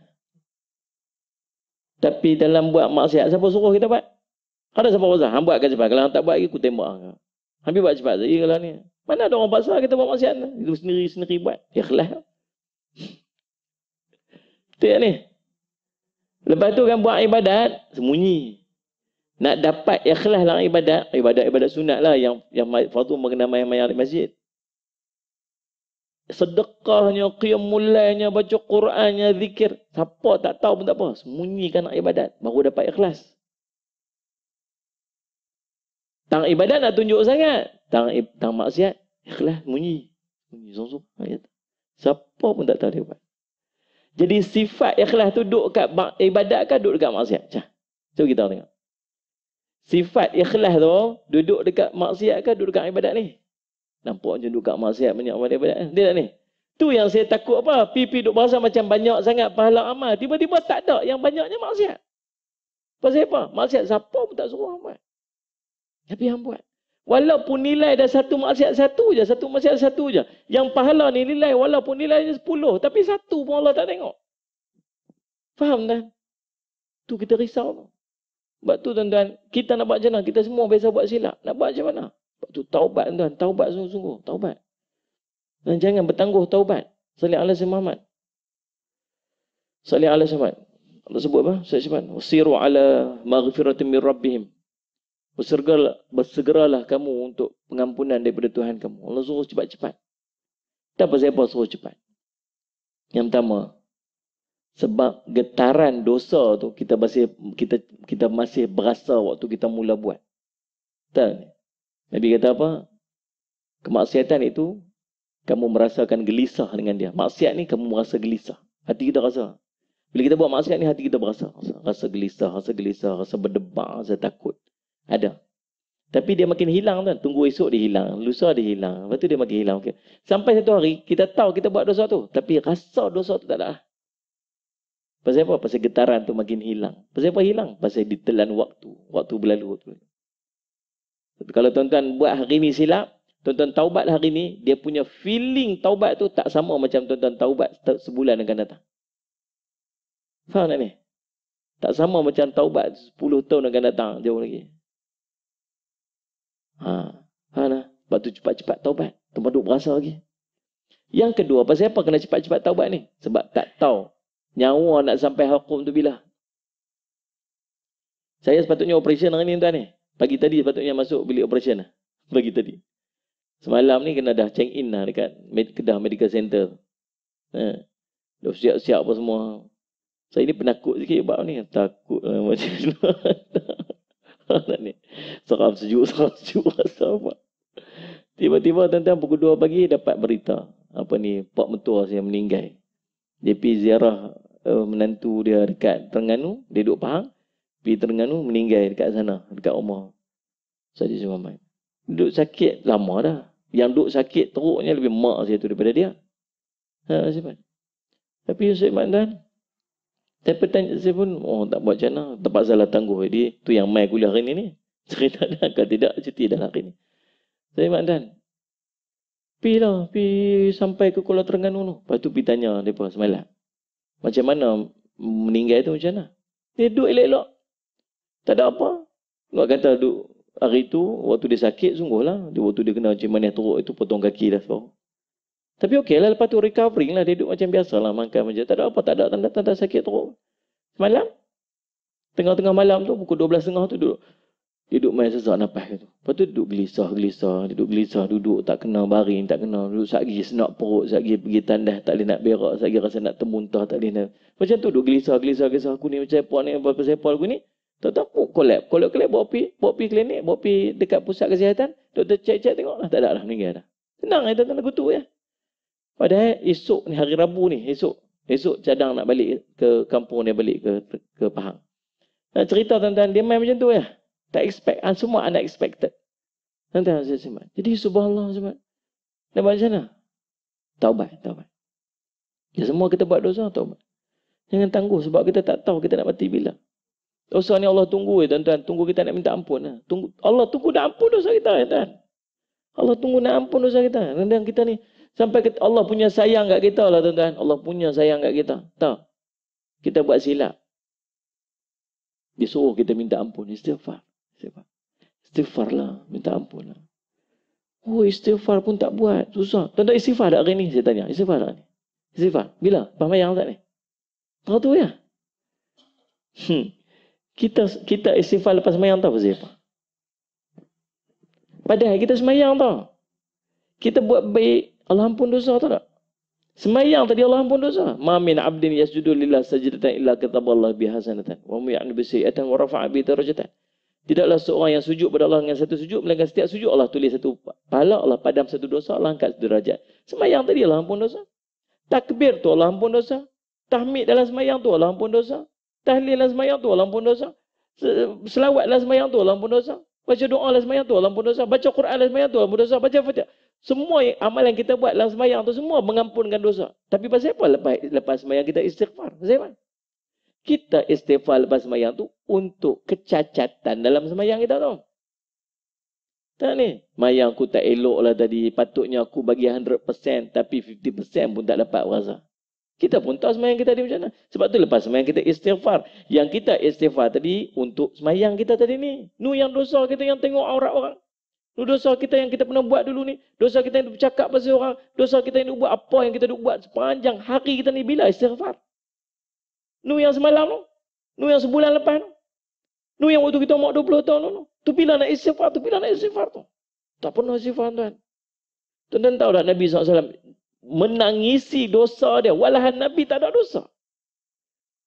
Tapi dalam buat maksiat, siapa suruh kita buat? Ada siapa paksa? Hang buat kan cepat. Kalau hang tak buat lagi, aku tembak. Habis buat cepat saja kalau ni. Mana ada orang paksa kita buat maksiat? Itu sendiri-sendiri buat. Ikhlas. Betul tak ni? Lepas tu kan buat ibadat, sembunyi. Nak dapat ikhlas dalam ibadat sunat lah yang fardu mengenai mayang-mayang di masjid. Sedekahnya, qiyamul lailnya, baca Qurannya, zikir. Siapa tak tahu pun tak apa. Sembunyikan nak ibadat, baru dapat ikhlas. Tang ibadat nak tunjuk sangat. Tang maksiat, ikhlas, sembunyi. Sembunyi, siapa pun tak tahu dia buat. Jadi sifat ikhlas tu duduk kat ibadat ke duduk dekat maksiat? Cuba kita tengok. Sifat ikhlas tu duduk dekat maksiat ke duduk dekat ibadat ni? Nampak macam duduk kat maksiat banyak pada ibadat. Dia tak ni? Tu yang saya takut apa? Pipi duduk berasa macam banyak sangat pahala amal. Tiba-tiba tak ada. Yang banyaknya maksiat. Pasal apa? Maksiat siapa pun tak suruh buat. Tapi yang buat. Walaupun nilai dah satu maksiat satu je, satu maksiat satu je. Yang pahala ni nilai walaupun nilainya 10, tapi satu pun Allah tak tengok. Faham tak? Tu kita risau. Sebab tu tuan-tuan, kita nak buat macam mana? Kita semua biasa buat silap. Nak buat macam mana? Sebab tu taubat tuan-tuan. Taubat sungguh-sungguh. Taubat. Dan jangan bertangguh taubat. Salih ala Muhammad. Salih ala Muhammad. Allah sebut apa? Salih Muhammad. Wasiru ala maghfiratin min rabbihim. Bersegeralah kamu untuk pengampunan daripada Tuhan kamu. Allah suruh cepat-cepat. Tak pasal apa suruh cepat. Yang pertama, Sebab getaran dosa tu kita masih berasa waktu kita mula buat. Betul? Nabi kata apa? Kemaksiatan itu kamu merasakan gelisah dengan dia. Maksiat ni kamu merasa gelisah. Hati kita rasa. Bila kita buat maksiat ni hati kita berasa. Rasa gelisah, rasa berdebar, rasa takut. Ada. Tapi dia makin hilang kan. Tunggu esok dia hilang. Lusa dia hilang. Lepas tu dia makin hilang. Okay. Sampai satu hari kita tahu kita buat dosa tu. Tapi rasa dosa tu tak ada. Pasal apa? Pasal getaran tu makin hilang. Pasal apa hilang? Pasal ditelan waktu. Waktu berlalu. Kalau tuan-tuan buat hari ni silap, tuan-tuan taubat hari ni, dia punya feeling taubat tu tak sama macam tuan-tuan taubat sebulan akan datang. Faham tak ni? Tak sama macam taubat 10 tahun akan datang, jauh lagi. Faham tak? Sebab tu cepat-cepat taubat. Tuan-tuan duk berasa lagi. Yang kedua, pasal apa kena cepat-cepat taubat ni? Sebab tak tahu nyawa nak sampai hukum tu bila. Saya sepatutnya operation hari ni tuan ni. Pagi tadi sepatutnya masuk bilik operation lah. Pagi tadi. Semalam ni kena dah check in lah dekat Kedah Medical Center. Dah siap-siap apa semua. Saya ni penakut sikit buat ni. Takut lah macam ni. Seram sejuk rasa apa. Tiba-tiba tuan-tuan pukul 2 pagi dapat berita. Apa ni, pak mentua saya meninggal. Dia pergi ziarah menantu dia dekat Terengganu. Dia duduk Pahang. Pergi Terengganu meninggal dekat sana. Dekat rumah Saji Suhaman. Duduk sakit lama dah. Yang duduk sakit teruknya lebih mak saya tu daripada dia. Tapi Ustaz Mat tuan, saya bertanya, saya pun tak buat macam mana. Terpaksalah tangguh dia. Tu yang mai kuliah hari ni. Cerita dah, kalau tidak cuti dah hari ni. Saya Mat tuan, pergi lah. Pergi sampai ke Kuala Terengganu tu. Lepas tu pergi tanya mereka semalam. Macam mana meninggal tu macam mana. Dia duduk elok-elok. Tak ada apa. Nak kata duduk hari tu, waktu dia sakit, sungguhlah. Waktu dia kena macam mana teruk itu, potong kaki dah sebab. Tapi okey lah, lepas tu recovering lah. Dia duduk macam biasa lah, makan macam. Tak ada apa, tak ada tanda-tanda sakit teruk. Semalam, tengah-tengah malam tu, pukul 12.30 tu duduk. Dia duduk main sesak nafas tu. Lepas tu duduk gelisah. Duduk tak kena baring, tak kena. Duduk satgi senak perut, satgi pergi tandas, tak boleh nak berak, satgi rasa nak termuntah, tak boleh nak. Macam tu duduk gelisah. Aku ni macam apa ni, pasal apa aku ni. Tak kolap bawa pergi klinik, bawa pergi dekat pusat kesihatan, doktor cek tengok lah, tak ada lah, meninggal dah. Senang ya tuan-tuan kutu ya. Padahal esok ni hari Rabu ni, esok cadang nak balik ke kampung dia, balik ke Pahang. Nak cerita tuan-tuan, dia main macam tu ya. Tak expect, semua unexpected. Tuan-tuan saya sembah. Jadi subhanallah sembah. Nak buat macam mana? Taubat. Ya, semua kita buat dosa, taubat. Jangan tangguh sebab kita tak tahu kita nak mati bila. Dosa ni Allah tunggu tuan-tuan. Tunggu kita nak minta ampun. Allah tunggu nak ampun dosa kita tuan. Allah tunggu nak ampun dosa kita. Dan kita ni sampai Allah punya sayang kat kita lah tuan-tuan. Allah punya sayang kat kita. Tahu? Kita buat silap. Dia suruh kita minta ampun. Istighfar lah. Minta ampun lah. Oh, istighfar pun tak buat. Susah. Tuan-tuan istighfar tak hari ni? Saya tanya. Istighfar tak ni? Istighfar. Bila? Pamayang tak ni? Tahu tu ya? Kita istighfar lepas semayang tahu pasal apa? Padahal kita semayang tahu. Kita buat baik, Allah ampun dosa tahu tak? Semayang tadi Allah ampun dosa. Ma min 'abdin yasjudu lillah sajdatan illa kataballahu biha hasanatan wa mu'yanu bi sayyi'atan wa rafa'a bi darajatan. Tidaklah seorang yang sujud pada Allah dengan satu sujud, melainkan setiap sujud Allah tulis satu pahala, Allah padam satu dosa, Allah angkat satu derajat. Semayang tadi Allah ampun dosa. Takbir tu Allah ampun dosa. Tahmid dalam semayang tu Allah ampun dosa. Tahlil dalam semayang tu Allah ampun dosa. Selawat dalam semayang tu Allah ampun dosa. Baca doa dalam semayang tu Allah ampun dosa. Baca Quran dalam semayang tu Allah ampun dosa. Baca Fatihah. Semua amalan kita buat dalam semayang tu semua mengampunkan dosa. Tapi pasal apa lepas semayang kita istighfar? Pasal apa? Kita istighfar lepas semayang tu untuk kecacatan dalam semayang kita tu. Tak ni? Semayang aku tak elok lah tadi. Patutnya aku bagi 100% tapi 50% pun tak dapat rasa. Kita pun tahu semayang kita tadi macam mana. Sebab tu lepas semayang kita istighfar. Yang kita istighfar tadi untuk semayang kita tadi ni. Nu yang dosa kita yang tengok aurat orang. Nu dosa kita yang kita pernah buat dulu ni. Dosa kita yang bercakap pasal orang. Dosa kita yang buat apa yang kita buat sepanjang hari kita ni. Bila istighfar? Nu yang semalam tu. Nu yang sebulan lepas tu. Nu yang waktu kita umur 20 tahun tu. Tu bila nak istighfar? Tu. Tak pernah istighfar tuan. Tuan-tuan tahu tak Nabi SAW menangisi dosa dia. Walahan Nabi tak ada dosa.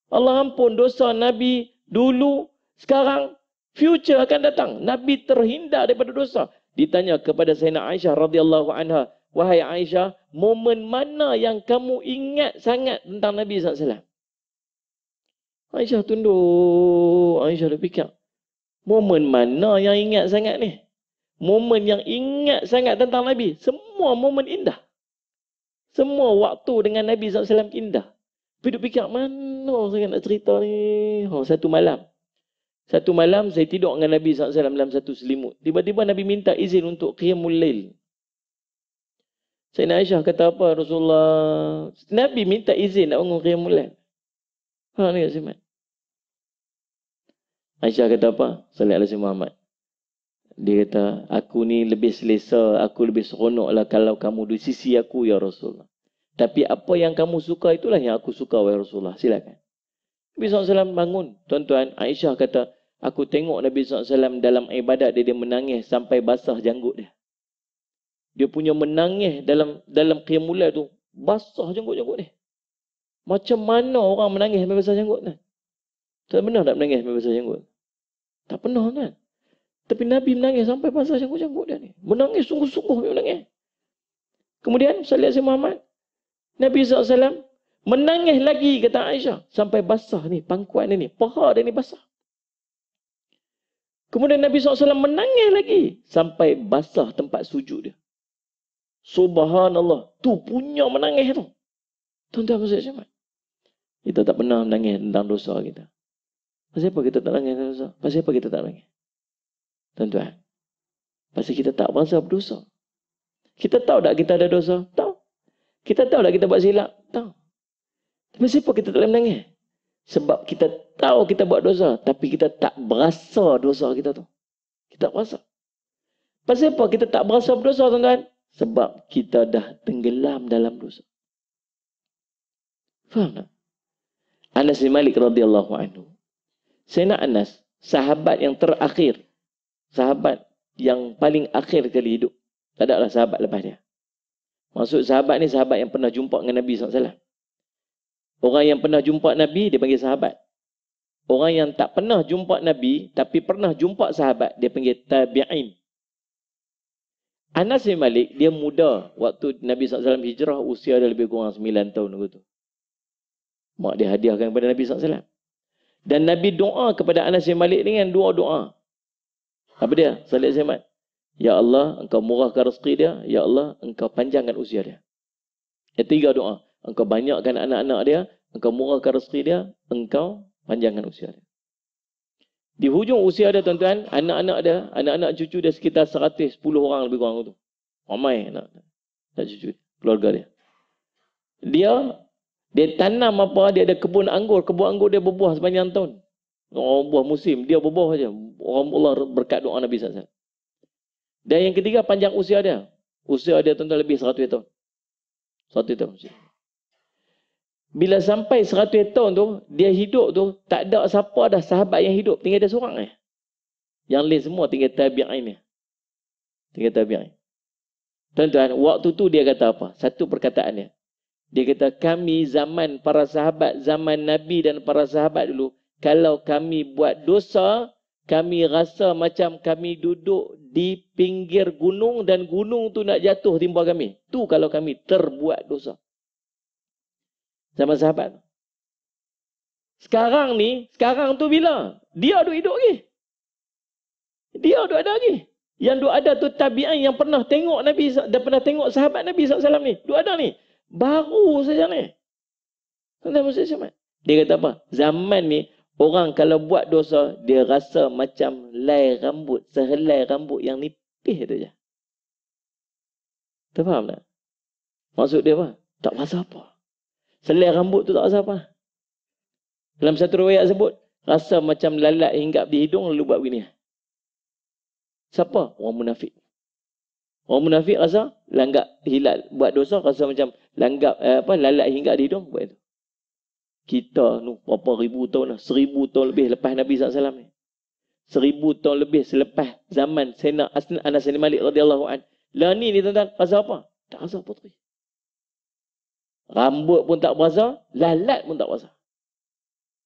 Allah ampun dosa Nabi dulu, sekarang, future akan datang. Nabi terhindar daripada dosa. Ditanya kepada Sayyidina Aisyah radhiyallahu anha, wahai Aisyah, momen mana yang kamu ingat sangat tentang Nabi SAW? Aisyah tunduk. Aisyah dah fikir, momen mana yang ingat sangat ni? Momen yang ingat sangat tentang Nabi, semua momen indah. Semua waktu dengan Nabi SAW indah. Tapi duk fikir, mana saya nak cerita ni? Satu malam saya tidur dengan Nabi SAW dalam satu selimut. Tiba-tiba Nabi minta izin untuk qiyamul lail. Sayyidina Aisyah kata apa? Rasulullah, Nabi minta izin nak bangun qiyamul lail. Ni kat Simat. Aisyah kata apa? Sallallahu alaihi Muhammad. Dia kata, aku ni lebih selesa, aku lebih seronok lah kalau kamu di sisi aku, ya Rasulullah. Tapi apa yang kamu suka, itulah yang aku suka, ya Rasulullah. Silakan. Nabi SAW bangun. Tuan-tuan, Aisyah kata, aku tengok Nabi SAW dalam ibadat dia menangis sampai basah janggut dia. Dia punya menangis dalam qiyamul lail tu, basah janggut-janggut dia. Macam mana orang menangis sampai basah janggut kan? Tak pernah tak menangis sampai basah janggut? Tak pernah kan? Tapi Nabi menangis sampai basah janggut-janggut dia ni. Menangis sungguh-sungguh dia menangis. Kemudian, sallallahu alaihi Muhammad, Nabi SAW menangis lagi, kata Aisyah, sampai basah ni, pangkuan dia ni, paha dia ni basah. Kemudian Nabi SAW menangis lagi sampai basah tempat sujud dia. Subhanallah, tu punya menangis tu. Tuan-tuan maksud siapa? Kita tak pernah menangis tentang dosa kita. Pasal apa kita tak menangis tentang dosa? Pasal apa kita tak menangis? Tuan-tuan, pasal kita tak berasa berdosa. Kita tahu tak kita ada dosa? Tahu. Kita tahu tak kita buat silap? Tahu. Tapi siapa kita tak boleh menangis? Sebab kita tahu kita buat dosa, tapi kita tak berasa dosa kita tu. Kita tak berasa. Pasal apa kita tak berasa berdosa, tuan-tuan? Sebab kita dah tenggelam dalam dosa. Faham tak? Anas bin Malik radhiyallahu anhu. Sayyidina Anas, sahabat yang terakhir. Sahabat yang paling akhir kali hidup. Tak ada lah sahabat lepas dia. Maksud sahabat ni sahabat yang pernah jumpa dengan Nabi SAW. Orang yang pernah jumpa Nabi, dia panggil sahabat. Orang yang tak pernah jumpa Nabi, tapi pernah jumpa sahabat, dia panggil tabi'in. Anas bin Malik, dia muda. Waktu Nabi SAW hijrah, usia dia lebih kurang 9 tahun. Gitu. Mak dia hadiahkan kepada Nabi SAW. Dan Nabi doa kepada Anas bin Malik dengan dua doa. Apa dia? Salih Ahmad. Ya Allah, engkau murahkan rezeki dia. Ya Allah, engkau panjangkan usia dia. Tiga doa. Engkau banyakkan anak-anak dia. Engkau murahkan rezeki dia. Engkau panjangkan usia dia. Di hujung usia dia, tuan-tuan, anak-anak cucu dia sekitar 110 orang lebih kurang tu. Ramai anak cucu, keluarga dia. Dia tanam apa, dia ada kebun anggur dia berbuah sepanjang tahun. Orang buah musim, dia berbuah saja. Orang Allah berkat doa Nabi SAW. Dan yang ketiga, panjang usia dia. Usia dia tuan-tuan lebih 100 tahun. 100 tahun. Bila sampai 100 tahun tu, dia hidup tu, tak ada siapa dah sahabat yang hidup. Tinggal dia seorang . Yang lain semua tinggal tabi'in . Tinggal tabi'in. Tuan-tuan, waktu tu dia kata apa? Satu perkataan dia. Dia kata, kami zaman para sahabat, zaman Nabi dan para sahabat dulu, kalau kami buat dosa, kami rasa macam kami duduk di pinggir gunung dan gunung tu nak jatuh timpa kami. Tu kalau kami terbuat dosa. Zaman sahabat. Sekarang tu bila? Dia duduk hidup lagi. Dia duduk ada lagi. Yang duduk ada tu tabi'in yang pernah tengok Nabi, dan pernah tengok sahabat Nabi SAW ni. Duduk ada ni. Baru saja ni. Dia kata apa? Zaman ni, orang kalau buat dosa, dia rasa macam helai rambut yang nipis tu je. Tak faham tak? Maksud dia apa? Tak rasa apa. Selai rambut tu tak rasa apa. Dalam satu riwayat sebut, rasa macam lalat hinggap di hidung lalu buat begini. Siapa? Orang munafik. Orang munafik rasa langgap hilal, buat dosa rasa macam lalat hinggap di hidung buat itu. Kita ni berapa ribu tahun lah, 1000 tahun lebih lepas Nabi SAW ni. 1000 tahun lebih selepas zaman Sayyidina Anas bin Malik radhiyallahu anhu. Lah ni tuan-tuan, rasa apa? Tak rasa apa. Rambut pun tak berasa, lalat pun tak berasa.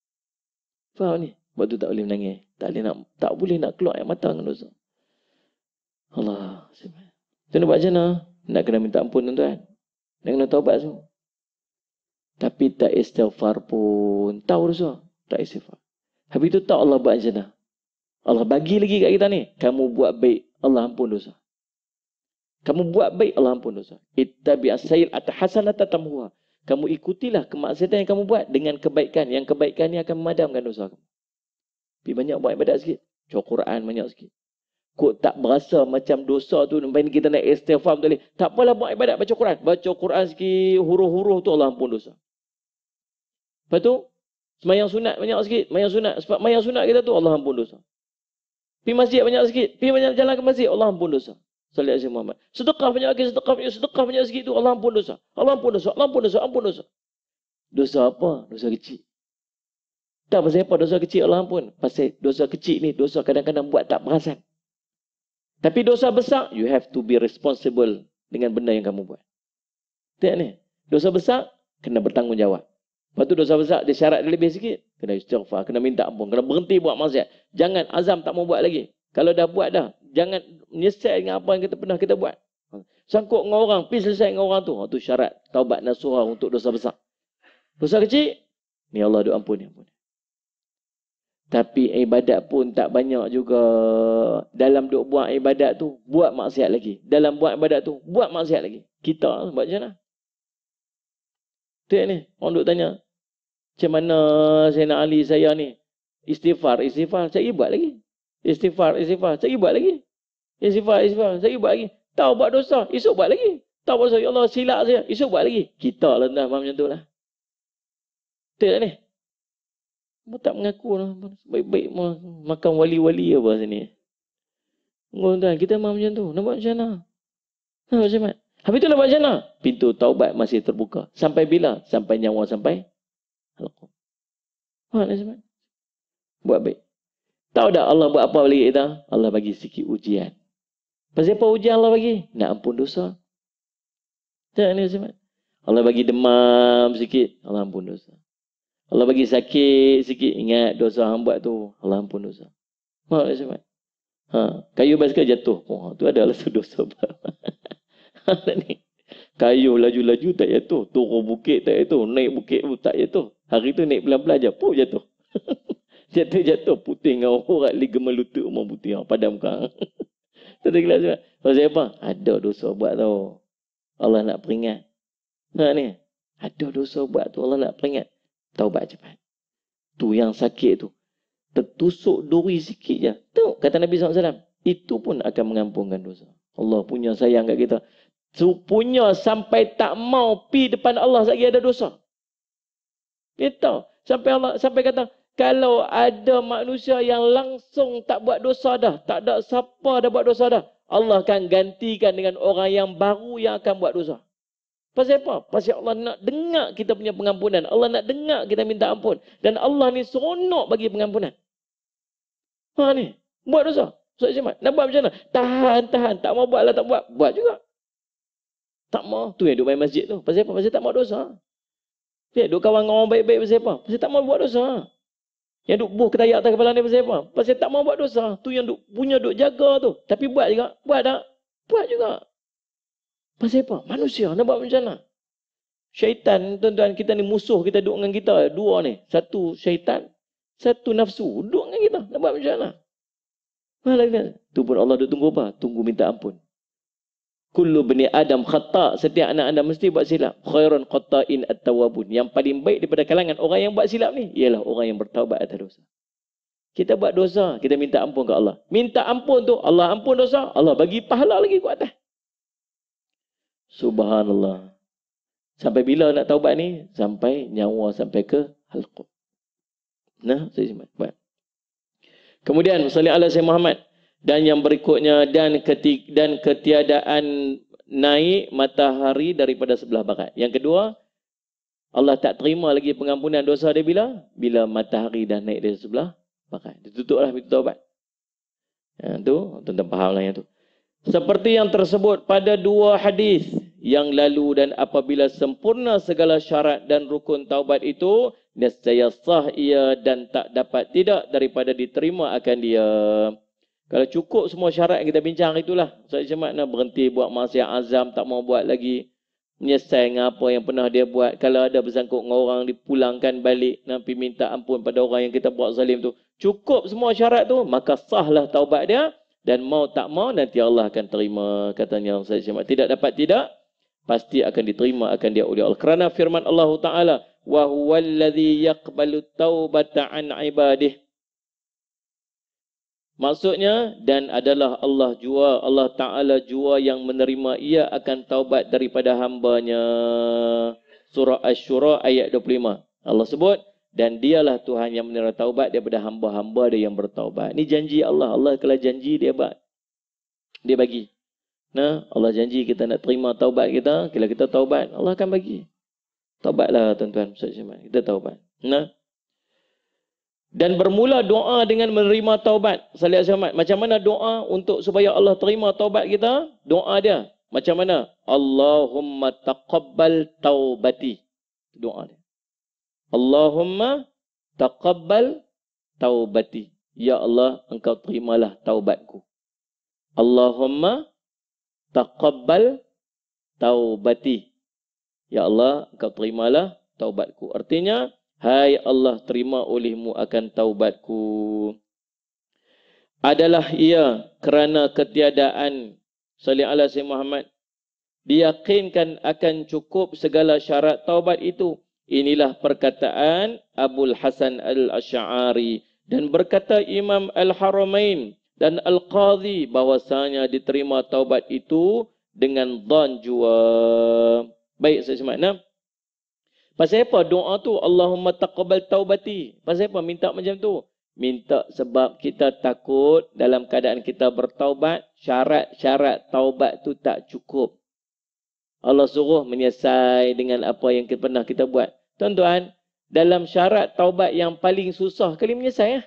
Faham ni? Sebab tu tak boleh menangis. Tak boleh nak keluar air mata dengan dosa. Allah. Tu nak buat macam mana? Nak kena minta ampun tuan-tuan. Nak kena taubat semua. Tapi tak istighfar pun. Tahu dosa. Tak istighfar. Habis tu tak Allah buat macam mana? Allah bagi lagi kat kita ni. Kamu buat baik, Allah ampun dosa. Kamu buat baik, Allah ampun dosa. Ittabi'as sayyi'ata hasanatan tamhuha. Kamu ikutilah kemaksiatan yang kamu buat dengan kebaikan. Yang kebaikan ni akan memadamkan dosa kamu. Tapi banyak buat ibadat sikit. Baca Quran banyak sikit. Kok tak berasa macam dosa tu. Sampai ni kita nak istighfar betul ni. Tak apalah buat ibadat, baca Quran. Baca Quran sikit, huruf-huruf tu Allah ampun dosa. Lepas tu, semayang sunat banyak sikit. Semayang sunat. Sebab semayang sunat kita tu Allah ampun dosa. Pergi masjid banyak sikit. Pergi banyak jalan ke masjid, Allah ampun dosa. Sallallahu alaihi Muhammad. Sedekah banyak lagi, sedekah banyak sikit tu Allah ampun dosa. Allah ampun dosa, Allah ampun dosa, ampun dosa. Dosa apa? Dosa kecil. Tak pasal apa dosa kecil Allah ampun. Pasal dosa kecil ni, dosa kadang-kadang buat tak perasan. Tapi dosa besar, you have to be responsible dengan benda yang kamu buat. Tengok ni. Dosa besar, kena bertanggungjawab. Lepas tu dosa besar, dia syarat dia lebih sikit. Kena istighfar, kena minta ampun, kena berhenti buat maksiat. Jangan azam tak mau buat lagi. Kalau dah buat dah, jangan menyesal dengan apa yang kita buat. Sangkut dengan orang, pergi selesai dengan orang tu. Itu syarat taubat nasuha untuk dosa besar. Dosa kecil, ni Allah doa ampun. Tapi ibadat pun tak banyak juga. Dalam duk buat ibadat tu, buat maksiat lagi. Dalam buat ibadat tu, buat maksiat lagi. Kita buat macam mana? Tengok ni, orang duk tanya. Macam mana Sayyidina Ali saya ni? Istighfar, saya buat lagi. Istighfar, saya buat lagi. Istighfar, saya buat lagi. Tahu buat dosa, esok buat lagi. Tahu buat dosa, ya Allah silap saya, esok buat lagi. Kita lah dah macam tu lah. Tengok ni. Tak mengaku lah. Baik-baik makan wali-wali apa sini. Tuan, kita memang macam tu. Nak buat macam mana? Nak buat macam mana? Habis tu nak buat macam mana? Pintu taubat masih terbuka. Sampai bila? Sampai nyawa sampai halqum. Buat baik. Tahu tak Allah buat apa bagi kita? Allah bagi sikit ujian. Pasal apa ujian Allah bagi? Nak ampun dosa. Tak ni Ustaz. Allah bagi demam sikit, Allah ampun dosa. Allah bagi sakit sikit, ingat dosa hang buat tu, Allah ampun dosa. Faham tak Ustaz? Kayu basikal jatuh. Oh, tu adalah dosa. Ni. Kayu laju-laju tak jatuh, turun bukit tak jatuh, naik bukit pun tak jatuh. Hari tu naik pelan-pelan je, pun jatuh. Jatuh putih dengan orang ligament lutut rumah putih padam kang. Tak ada kelas. Pasal apa? Ada dosa buat tau. Allah nak peringat. Nah ni, ada dosa buat tu Allah nak peringat. Taubat cepat. Tu yang sakit tu. Tertusuk duri sikit je. Tu kata Nabi SAW. Itu pun akan mengampunkan dosa. Allah punya sayang kat kita. Punya sampai tak mau pi depan Allah lagi ada dosa. Kita sampai kata kalau ada manusia yang langsung tak buat dosa dah, tak ada siapa dah buat dosa dah, Allah akan gantikan dengan orang yang baru yang akan buat dosa. Pasal apa? Pasal Allah nak dengar kita punya pengampunan. Allah nak dengar kita minta ampun. Dan Allah ni seronok bagi pengampunan. Ni, buat dosa. Ustaz Syamad, nak buat macam mana? Tahan. Tak mau buat lah, tak buat. Buat juga. Tak mau. Tu yang duduk main masjid tu. Pasal apa? Pasal tak mau dosa. Duduk kawan dengan orang baik-baik pasal apa? Pasal tak mau buat dosa. Yang duk buh ketayak atas kepala ni pasal apa? Pasal tak mau buat dosa. Tu yang duk jaga tu. Tapi buat juga. Buat tak? Buat juga. Pasal apa? Manusia nak buat macam mana? Syaitan, tuan-tuan, kita ni musuh kita duduk dengan kita. Dua ni. Satu syaitan. Satu nafsu. Duduk dengan kita. Nak buat macam mana? Tu pun Allah duk tunggu apa? Tunggu minta ampun. Kullu bani Adam khata'. Setiap anak anda mesti buat silap. Khairun khata'in at-tawabun. Yang paling baik daripada kalangan orang yang buat silap ni ialah orang yang bertaubat atas dosa. Kita buat dosa, kita minta ampun ke Allah. Minta ampun tu, Allah ampun dosa, Allah bagi pahala lagi ke atas. Subhanallah. Sampai bila nak taubat ni? Sampai nyawa sampai ke halqum. Nah, saya buat. Kemudian salli ala Sayyidina Muhammad. Dan yang berikutnya dan ketiadaan naik matahari daripada sebelah barat. Yang kedua, Allah tak terima lagi pengampunan dosa dia bila matahari dah naik dari sebelah barat. Ditutuplah pintu taubat. Tu tentang fahamlah yang tu. Seperti yang tersebut pada dua hadis yang lalu, dan apabila sempurna segala syarat dan rukun taubat itu, nescaya sah ia dan tak dapat tidak daripada diterima akan dia. Kalau cukup semua syarat yang kita bincang itulah, Ustaz Syed nak berhenti buat maksiat, azam tak mau buat lagi, menyesal dengan apa yang pernah dia buat. Kalau ada bersangkut dengan orang, dipulangkan balik, nanti minta ampun pada orang yang kita buat zalim tu. Cukup semua syarat tu, maka sahlah taubat dia. Dan mau tak mau nanti Allah akan terima, katanya Ustaz Syed. Tidak dapat tidak, pasti akan diterima akan dia oleh Allah. Kerana firman Allah Ta'ala, wa huwallazi yaqbalu taubata an ibadih. Maksudnya, dan adalah Allah Ta'ala jua yang menerima ia akan taubat daripada hambanya. Surah Asy-Syura ayat 25. Allah sebut, dan dialah Tuhan yang menerima taubat daripada hamba-hamba dia yang bertaubat. Ini janji Allah. Allah kalau janji dia bagi. Nah, Allah janji kita nak terima taubat kita. Kalau kita taubat, Allah akan bagi. Taubatlah tuan-tuan. Kita taubat. Nah. Dan bermula doa dengan menerima taubat. Salih Ahmad. Macam mana doa untuk supaya Allah terima taubat kita? Doa dia. Macam mana? Allahumma taqabbal taubati. Doa dia. Allahumma taqabbal taubati. Ya Allah, engkau terimalah taubatku. Allahumma taqabbal taubati. Ya Allah, engkau terimalah taubatku. Artinya, hai Allah, terima olehmu akan taubatku. Adalah ia kerana ketiadaan salih ala Sayyidina Muhammad. Diyakinkan akan cukup segala syarat taubat itu. Inilah perkataan Abul Hasan Al-Asy'ari. Dan berkata Imam Al-Haramain dan Al-Qadhi bahwasanya diterima taubat itu dengan dhan jua. Baik, saya semakna. Pasal apa doa tu Allahumma taqabbal taubati? Pasal apa minta macam tu? Minta sebab kita takut dalam keadaan kita bertaubat, syarat-syarat taubat tu tak cukup. Allah suruh menyesal dengan apa yang pernah kita buat. Tuan-tuan, dalam syarat taubat yang paling susah kali menyesal ya.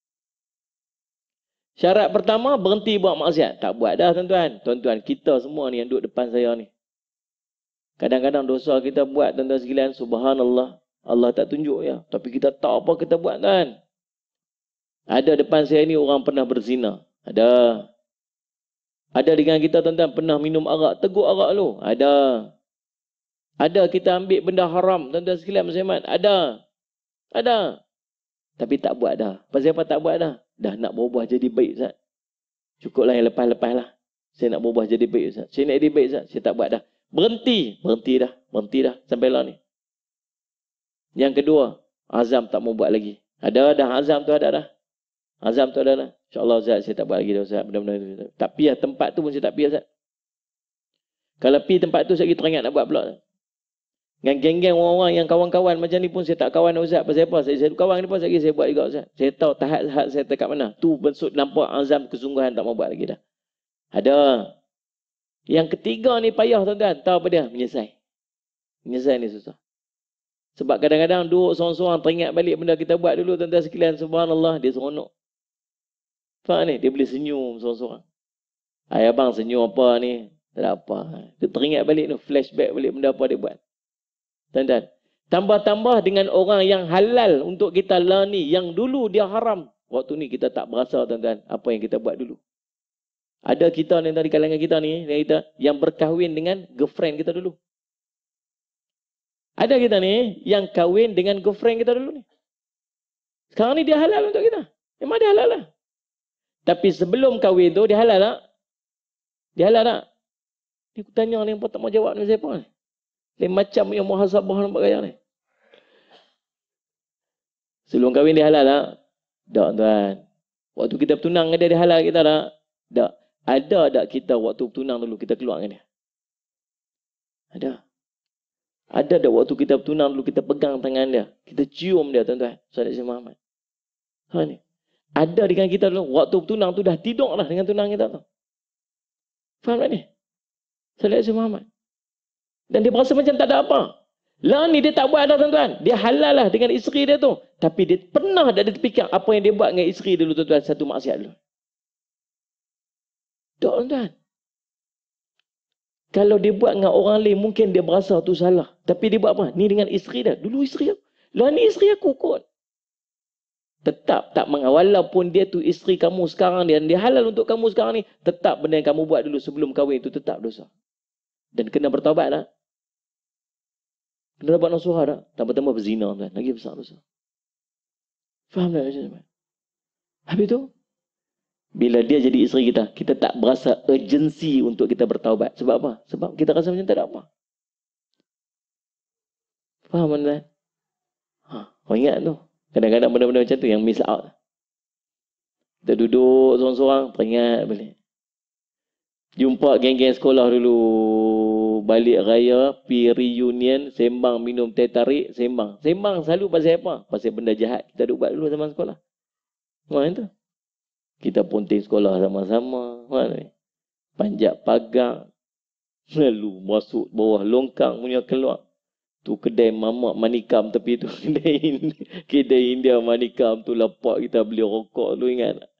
Syarat pertama, berhenti buat maksiat. Tak buat dah tuan-tuan. Tuan-tuan, kita semua ni yang duduk depan saya ni. Kadang-kadang dosa kita buat tuan-tuan sekalian, subhanallah. Allah tak tunjuk ya. Tapi kita tahu apa kita buat kan. Ada depan saya ni orang pernah berzina. Ada. Ada dengan kita tuan-tuan pernah minum arak. Teguk arak lu. Ada. Ada kita ambil benda haram. Tuan-tuan sekalian Muslimat. Ada. Ada. Tapi tak buat dah. Pasal apa tak buat dah? Dah nak berubah jadi baik Ustaz. Cukuplah yang lepas-lepas lah. Saya nak berubah jadi baik Ustaz. Saya nak jadi baik Ustaz. Saya tak buat dah. Berhenti. Berhenti dah. Berhenti dah. Sampai lah ni. Yang kedua. Azam tak mau buat lagi. Ada dah. Azam tu ada dah. Azam tu ada dah. InsyaAllah Ustaz. Saya tak buat lagi dah Ustaz. Benar-benar. Tak piyah tempat tu pun saya tak piyah Ustaz. Kalau pi tempat tu saya teringat nak buat pula. Dengan geng-geng orang-orang yang kawan-kawan macam ni pun saya tak kawan Ustaz. Pasal apa? Saya kawan ni pun saya buat juga Ustaz. Saya tahu tahap saya dekat mana. Tu maksud nampak azam kesungguhan tak mau buat lagi dah. Ada. Yang ketiga ni payah tuan-tuan. Tahu apa dia? Menyesal. Menyesal ni susah. Sebab kadang-kadang duduk seorang-seorang teringat balik benda kita buat dulu tuan-tuan sekalian. Subhanallah. Dia seronok. Faham ni? Dia boleh senyum seorang-seorang. Ayah abang senyum apa ni? Tak ada apa. Dia teringat balik ni. Flashback balik benda apa dia buat. Tuan-tuan, tambah-tambah dengan orang yang halal untuk kita lani, yang dulu dia haram. Waktu ni kita tak berasa tuan-tuan apa yang kita buat dulu. Ada kita ni dari kalangan kita ni yang berkahwin dengan girlfriend kita dulu. Ada kita ni yang kahwin dengan girlfriend kita dulu ni. Sekarang ni dia halal untuk kita. Memang dia halal lah. Tapi sebelum kahwin tu dia halal tak? Dia halal tak? Dia tanya ni apa tak mau jawab ni siapa ni? Lain macam yang muhasabah nampak gaya ni. Sebelum kahwin dia halal tak? Tak tuan. Waktu kita bertunang dengan dia halal kita tak? Tak. Ada tak kita waktu bertunang dulu kita keluar dengan dia? Ada. Ada tak waktu kita bertunang dulu kita pegang tangan dia? Kita cium dia tuan-tuan. Saudara Syekh Muhammad. Ha ni. Ada dengan kita dulu waktu bertunang tu dah tidur dah dengan tunang kita tu. Faham tak ni? Saudara Syekh Muhammad. Dan dia berasa macam tak ada apa. Lah ni dia tak buat dah tuan-tuan. Dia halal lah dengan isteri dia tu. Tapi dia pernah dah dia terfikir apa yang dia buat dengan isteri dulu tuan-tuan. Satu maksiat dulu. Tak tuan-tuan. Kalau dia buat dengan orang lain mungkin dia berasa tu salah. Tapi dia buat apa? Ni dengan isteri dia. Dulu isteri dia. Lah ni isteri aku kot. Tetap tak walaupun dia tu isteri kamu sekarang dia halal untuk kamu sekarang ni, tetap benda yang kamu buat dulu sebelum kahwin itu tetap dosa. Dan kena bertaubat lah. Kena dapat nasuhah dah. Tambah-tambah berzina kan. Lagi besar dosa. Faham tak macam mana? Habis tu, bila dia jadi isteri kita, kita tak berasa urgency untuk kita bertaubat. Sebab apa? Sebab kita rasa macam tak ada apa. Faham kan? Kau ingat tu. Kadang-kadang benda-benda macam tu yang miss out. Kita duduk seorang-seorang, teringat balik. Jumpa geng-geng sekolah dulu. Balik raya, pi reunion, sembang minum teh tarik, sembang. Sembang selalu pasal apa? Pasal benda jahat kita duk buat dulu zaman sekolah. Mana tu? Kita ponting sekolah sama-sama. Mana? Panjat pagar. Lalu masuk bawah longkang punya keluar. Tu kedai mamak manikam tepi tu. Kedai India manikam tu lapak kita beli rokok tu, ingat tak?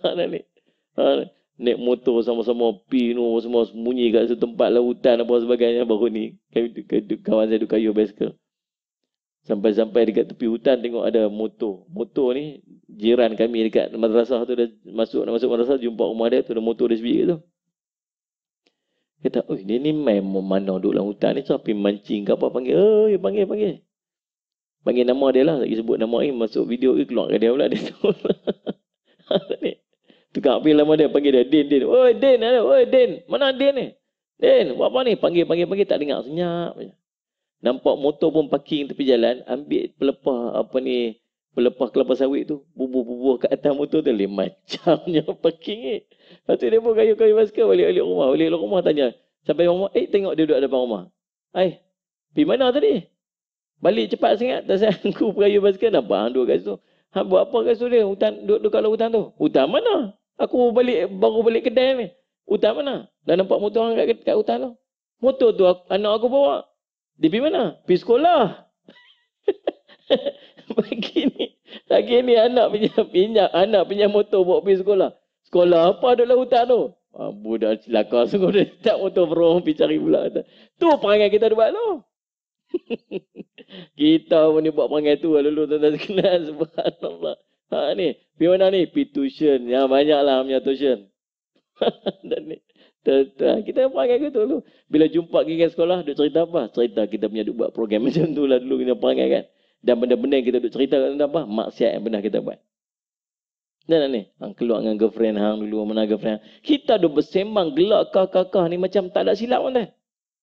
Naik motor sama-sama pinu semua sembunyi kat setempat lautan apa sebagainya. Baru ni kawan saya duk kayu bicycle. Sampai-sampai dekat tepi hutan tengok ada motor. Motor ni jiran kami dekat madrasah tu, dah nak masuk madrasah, jumpa rumah dia tu ada motor dia sendiri tu. Kata, "Oi, dia ni main mana duduk dalam hutan ni, siapa mancing ke apa?" Panggil, "Oi, panggil." Panggil nama dia lah, lagi sebut nama ni, masuk video ke keluar ke dia pula dia tu. Ni. Tukang ambil nama dia, panggil dia, Din. "Oi, Din, oi, Din. Mana Din ni? Din, buat apa ni?" Panggil, tak dengar, senyap. Nampak motor pun parking tepi jalan, ambil pelepah kelapa sawit tu, bubuh kat atas motor tu, macamnya parking ni. Lepas tu dia pun kayu-kayu basikal balik rumah tanya. Sampai rumah, tengok dia duduk depan rumah. Pergi mana tadi? Balik cepat sangat, tak sayang aku kayu basikal, nampak duduk kat situ. Buat apa kat situ dia? Duduk kat hutan tu. Hutan mana? Aku baru balik kedai ni. Hutan mana? Dah nampak motor orang kat hutan tu. Motor tu anak aku bawa. Dia pergi mana? Pergi sekolah. Lagi ni anak pinjam motor bawa pergi sekolah. Sekolah apa ada dalam hutan tu? Budak celaka sungguh dia tak motor berong pergi cari pula. Tu perangai kita buat tu. Kita pun ni buat perangai tu dulu tuan-tuan sekalian, subhanallah. Ni, pergi mana ni? Pergi tuition. Ya banyaklah punya tuition. Dan ni kita perangai gitu dulu. Bila jumpa geng sekolah, duk cerita apa? Cerita kita punya duk buat program macam tu lah dulu kita perangai kan. Dan benda-benda yang kita duk cerita tentang apa? Maksiat yang pernah kita buat. Dan ni, keluar dengan girlfriend hang dulu, mana girlfriend. Kita duk bersembang gelak kakak ni macam tak ada silap pun dah.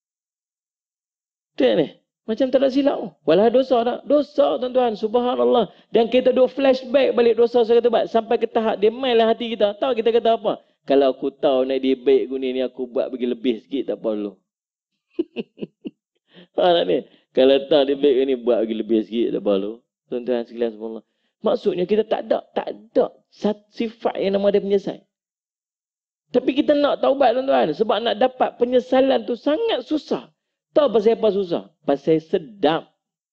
Tu ni, macam tak ada silap pun. Walau dosa tak? Dosa tuan-tuan, subhanallah. Dan kita duk flashback balik dosa saya kata buat sampai ke tahap dia mainlah hati kita. Tahu kita kata apa? Kalau aku tahu nak dia baik guni ni, aku buat bagi lebih sikit tak apa dulu. Faham ni? Kalau tahu dia baik guni, buat bagi lebih sikit tak apa dulu. Tuan-tuan sekalian subhanallah. Maksudnya kita tak ada sifat yang nama dia penyesal. Tapi kita nak taubat tuan-tuan. Sebab nak dapat penyesalan tu sangat susah. Tahu pasal apa susah? Pasal sedap.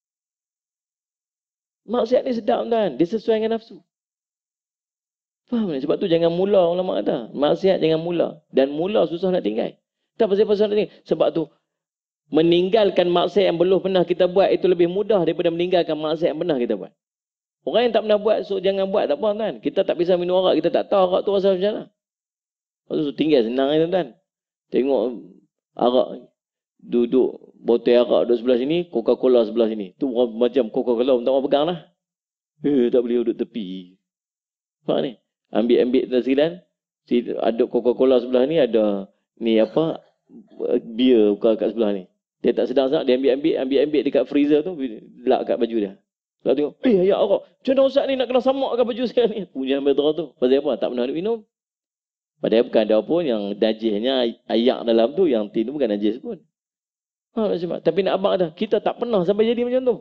Maksiat ni sedap tuan-tuan. Dia sesuai dengan nafsu. Faham ni? Sebab tu jangan mula ulama kata. Maksiat jangan mula. Dan mula susah nak tinggal. Tak pasal nak tinggal. Sebab tu meninggalkan maksiat yang belum pernah kita buat itu lebih mudah daripada meninggalkan maksiat yang pernah kita buat. Orang yang tak pernah buat, so jangan buat tak apa tuan. Kita tak bisa minum arak, kita tak tahu arak tu rasa macam mana. Lepas tu tinggal senang kan tuan. Tengok arak duduk botol arak duduk sebelah sini, Coca-Cola sebelah sini. Tu macam Coca-Cola tak mau pegang lah. Tak boleh duduk tepi. Faham ni? Ambil tersilan, ada Coca-Cola sebelah ni, ada ni apa, beer kat sebelah ni. Dia tak sedang sangat, dia ambil dekat freezer tu, lak kat baju dia. Lepas tengok, ya arak, macam mana Ustaz ni nak kena samak kat baju saya ni? Punya betul tu. Pasal apa? Tak pernah minum. Padahal bukan ada pun yang najisnya ayak dalam tu, yang tin tu bukan najis pun. Tapi nak abang kata, kita tak pernah sampai jadi macam tu.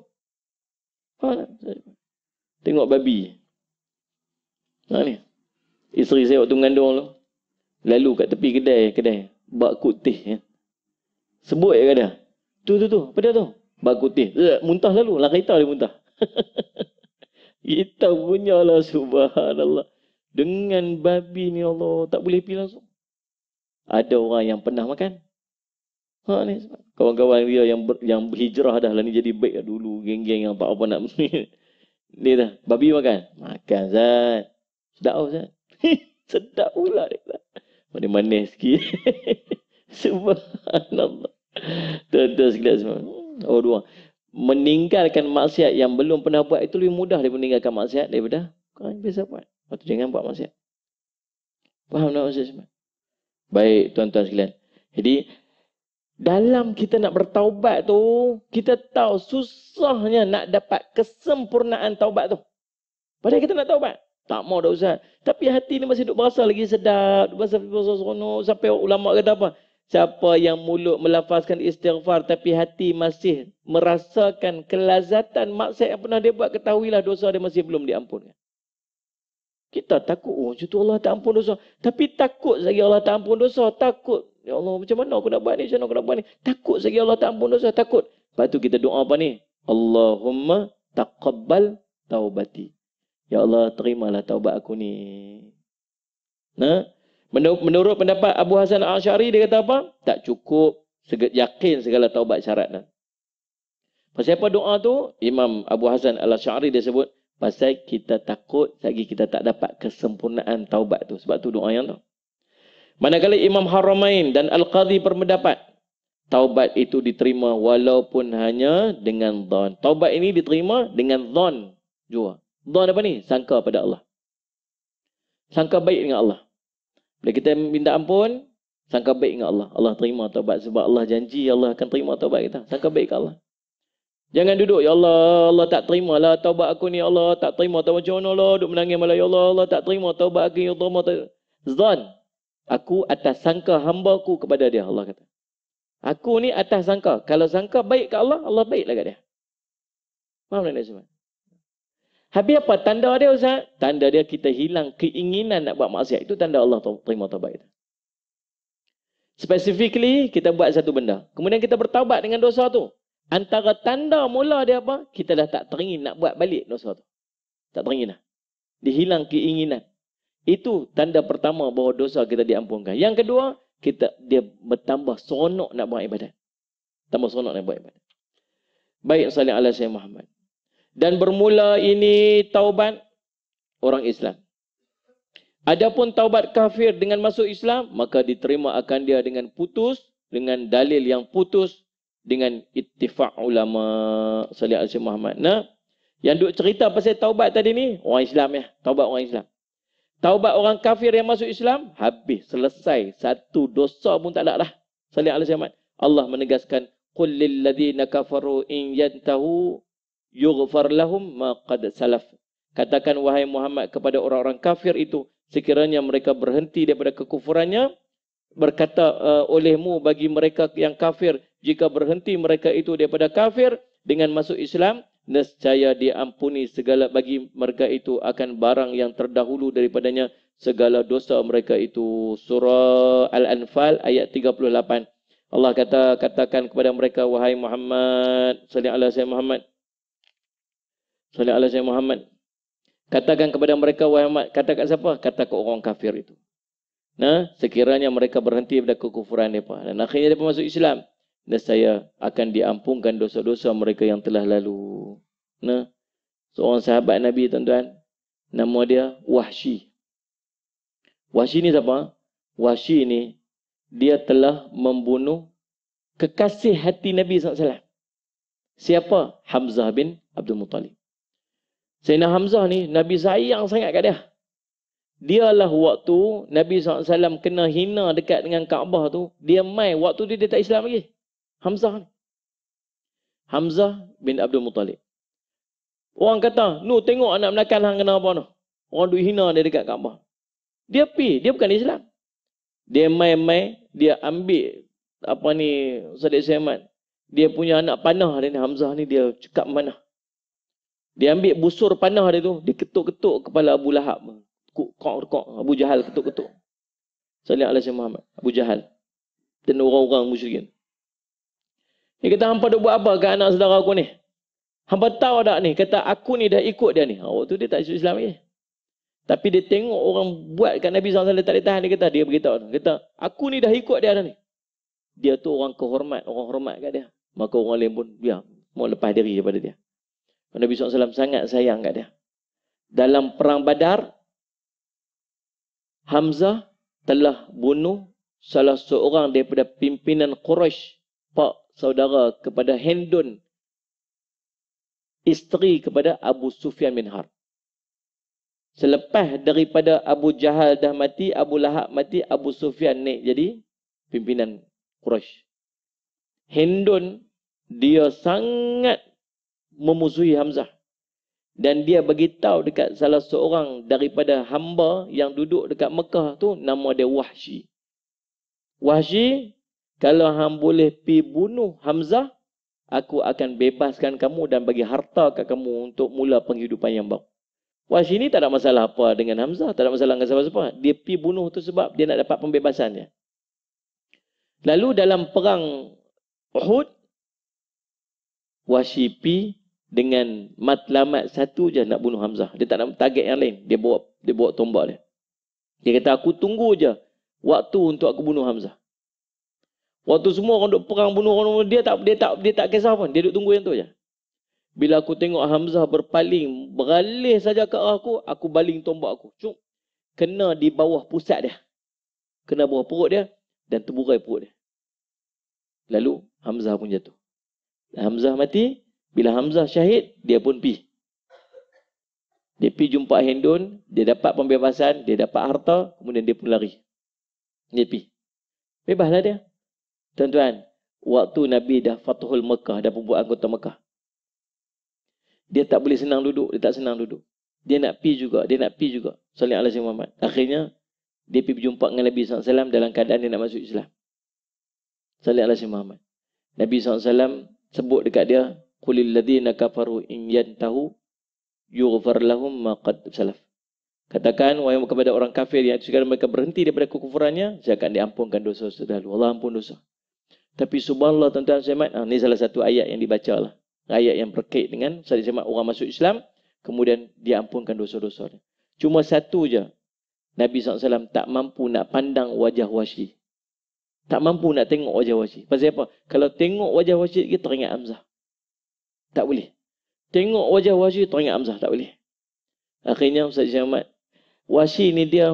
Tengok babi. Ni. Isteri saya waktu mengandung tu, lalu kat tepi kedai, bak kutih. Sebut je kata, tu, apa dia tu? Bak kutih. Muntah lalu, lah kereta dia muntah. Kita punya lah subhanallah. Dengan babi ni Allah, tak boleh pergi langsung. Ada orang yang pernah makan. Ha ni kawan-kawan dia yang berhijrah dah lah ni jadi baik dulu, geng-geng yang tak apa nak ni dah babi makan. Makan Zat. Sedap Zat. Sedap pula dia. Manis-manis sikit. Subhanallah. Tuan-tuan sekalian semua. Oh dua. Meninggalkan maksiat yang belum pernah buat itu lebih mudah daripada meninggalkan maksiat daripada kau yang biasa buat. Lepas tu jangan buat maksiat. Faham tak maksud semua? Baik tuan-tuan sekalian. Jadi dalam kita nak bertaubat tu, kita tahu susahnya nak dapat kesempurnaan taubat tu. Padahal kita nak taubat. Tak mau dah Ustaz. Tapi hati ni masih duk berasa lagi sedap. Duk berasa seronok. Sampai ulama kata apa? Siapa yang mulut melafazkan istighfar tapi hati masih merasakan kelazatan maksiat yang pernah dia buat, ketahuilah dosa dia masih belum diampunkan. Kita takut, oh macam tu Allah tak ampun dosa. Tapi takut lagi Allah tak ampun dosa. Takut. Ya Allah, macam mana aku nak buat ni? Macam mana aku nak buat ni? Takut lagi Allah tak ampun dosa. Takut. Lepas tu kita doa apa ni? Allahumma taqabbal taubati. Ya Allah, terimalah taubat aku ni. Nah, menurut pendapat Abu Hasan Al-Asy'ari, dia kata apa? Tak cukup yakin segala taubat syaratnya. Pasal apa doa tu? Imam Abu Hasan Al-Asy'ari dia sebut, pasal kita takut lagi kita tak dapat kesempurnaan taubat tu. Sebab tu doa yang tu. Manakala Imam Haramain dan Al-Qadhi berpendapat, taubat itu diterima walaupun hanya dengan dhon. Taubat ini diterima dengan dhon jua. Dhon apa ni? Sangka pada Allah. Sangka baik dengan Allah. Bila kita minta ampun, sangka baik dengan Allah. Allah terima taubat sebab Allah janji Allah akan terima taubat kita. Sangka baik ke Allah. Jangan duduk, ya Allah, Allah tak terima lah taubat aku ni, Allah tak terima taubat macam mana Allah, duduk menangis malah, ya Allah, Allah tak terima taubat aku, ya Allah. Zon, aku atas sangka hamba-Ku kepada dia, Allah kata. Aku ni atas sangka. Kalau sangka baik ke Allah, Allah baiklah kat dia. Faham tak semua? Habis apa tanda dia Ustaz? Tanda dia kita hilang keinginan nak buat maksiat. Itu tanda Allah terima taubat kita. Specifically, kita buat satu benda. Kemudian kita bertaubat dengan dosa tu. Antara tanda mula dia apa? Kita dah tak teringin nak buat balik dosa tu. Tak teringin dah. Dia hilang keinginan. Itu tanda pertama bahawa dosa kita diampunkan. Yang kedua, dia bertambah seronok nak buat ibadat. Tambah seronok nak buat ibadat. Baik, salih ala Sayyidina Muhammad. Dan bermula ini taubat orang Islam. Adapun taubat kafir dengan masuk Islam, maka diterima akan dia dengan putus, dengan dalil yang putus, dengan ittifaq ulama. Salih ala Sayyidina Muhammad. Nah, yang duk cerita pasal taubat tadi ni, orang Islam ya. Taubat orang Islam. Taubat orang kafir yang masuk Islam, habis, selesai. Satu dosa pun tak ada dah. Salih ala Sayyidina Muhammad. Allah menegaskan, qul lil ladzina kafaru in yantahu yughfar lahum ma qad salaf. Katakan wahai Muhammad kepada orang-orang kafir itu, sekiranya mereka berhenti daripada kekufurannya, berkata olehmu bagi mereka yang kafir, jika berhenti mereka itu daripada kafir dengan masuk Islam, nescaya diampuni segala bagi mereka itu akan barang yang terdahulu daripadanya segala dosa mereka itu. Surah Al-Anfal ayat 38. Allah katakan kepada mereka, wahai Muhammad, sallallahu alaihi wasallam Muhammad, sallallahu alaihi wasallam Muhammad, katakan kepada mereka, wahai Muhammad, katakan siapa? Katakan orang kafir itu. Nah, sekiranya mereka berhenti pada kekufuran mereka dan akhirnya mereka masuk Islam, nescaya akan diampunkan dosa-dosa mereka yang telah lalu. Nah, seorang sahabat Nabi tuan-tuan, nama dia Wahsy. Wahsy ni siapa? Wahsy ni dia telah membunuh kekasih hati Nabi SAW. Siapa? Hamzah bin Abdul Muttalib. Sayyidina Hamzah ni, Nabi sayang sangat kat dia. Dialah waktu Nabi SAW kena hina dekat dengan Kaabah tu, dia mai, waktu dia tak Islam lagi. Hamzah ni. Hamzah bin Abdul Muttalib. Orang kata, nu tengok anak menakan hang kena apa tu. Orang duk hina dia dekat Kaabah. Dia pergi, dia bukan Islam. Dia mai-mai, dia ambil apa ni, Sadiq Syamat. Dia punya anak panah dia ni, Hamzah ni, dia cekap panah. Dia ambil busur panah dia tu, dia ketuk-ketuk kepala Abu Lahab. Kok, Abu Jahal ketuk-ketuk. Sallallahu alaihi Muhammad, Abu Jahal. Dan orang-orang musyrikin. Dia kata, hampa dah buat apa ke anak saudara aku ni? Hampa tahu tak ni? Kata, aku ni dah ikut dia ni. Waktu dia tak Islam lagi. Tapi dia tengok orang buat kat Nabi SAW tak boleh tahan. Dia beritahu. Kata, aku ni dah ikut dia dah ni. dia tu orang hormat kat dia. Maka orang lain pun dia mau lepas diri daripada dia. Nabi SAW sangat sayang kat dia. Dalam perang Badar, Hamzah telah bunuh salah seorang daripada pimpinan Quraisy, pak saudara kepada Hindun, isteri kepada Abu Sufyan bin Harb. Selepas daripada Abu Jahal dah mati, Abu Lahab mati, Abu Sufyan naik jadi pimpinan Quraisy. Hindun, dia sangat memusuhi Hamzah. Dan dia beritahu dekat salah seorang daripada hamba yang duduk dekat Mekah tu, nama dia Wahsy. Wahsy, kalau hang boleh pi bunuh Hamzah, aku akan bebaskan kamu dan bagi harta kat kamu untuk mula penghidupan yang baru. Wahsy ni tak ada masalah apa dengan Hamzah, tak ada masalah dengan siapa-siapa. Dia pi bunuh tu sebab dia nak dapat pembebasannya. Lalu dalam perang Uhud, Wahsy pi dengan matlamat satu je nak bunuh Hamzah. Dia tak nak target yang lain. Dia bawa tombak dia. Dia kata, aku tunggu je waktu untuk aku bunuh Hamzah. Waktu semua orang duk perang bunuh orang, dia tak kisah pun. Dia duk tunggu yang tu je. Bila aku tengok Hamzah berpaling, beralih saja ke arah aku baling tombak aku. Cuk, kena di bawah pusat dia. Kena bawah perut dia dan terburai perut dia. Lalu Hamzah pun jatuh. Hamzah mati. Bila Hamzah syahid, dia pun pi. Dia pi jumpa Hindun, dia dapat pembebasan, dia dapat harta, kemudian dia pun lari. Dia pi. Bebaslah dia. Tuan-tuan, waktu Nabi dah Fathul Mekah, dah pun buat anggota Mekah. Dia tak boleh senang duduk, dia tak senang duduk. Dia nak pi juga, Sallallahu Alaihi Muhammad. Akhirnya, dia pergi berjumpa dengan Nabi SAW dalam keadaan dia nak masuk Islam. Sallallahu Alaihi Muhammad. Nabi SAW sebut dekat dia, Qulil ladzina kafaru in yantahu yughfar lahum ma qad salaf. Katakan wahai kepada orang kafir yang sekiranya mereka berhenti daripada kekufurannya, saya akan diampunkan dosa terdahulu. Allah ampun dosa. Tapi subhanallah tuan-tuan sekalian, ini salah satu ayat yang dibaca lah. Ayat yang berkait dengan sekalian orang masuk Islam, kemudian diampunkan dosa-dosanya. Cuma satu je, Nabi SAW tak mampu nak pandang wajah Wahsy. Tak mampu nak tengok wajah Wahsy. Pasal apa? Kalau tengok wajah Wahsy, kita teringat Hamzah. Tak boleh. Tengok wajah Wahsy, teringat Hamzah. Tak boleh. Akhirnya Ustaz Syahmat, Wahsy ni dia,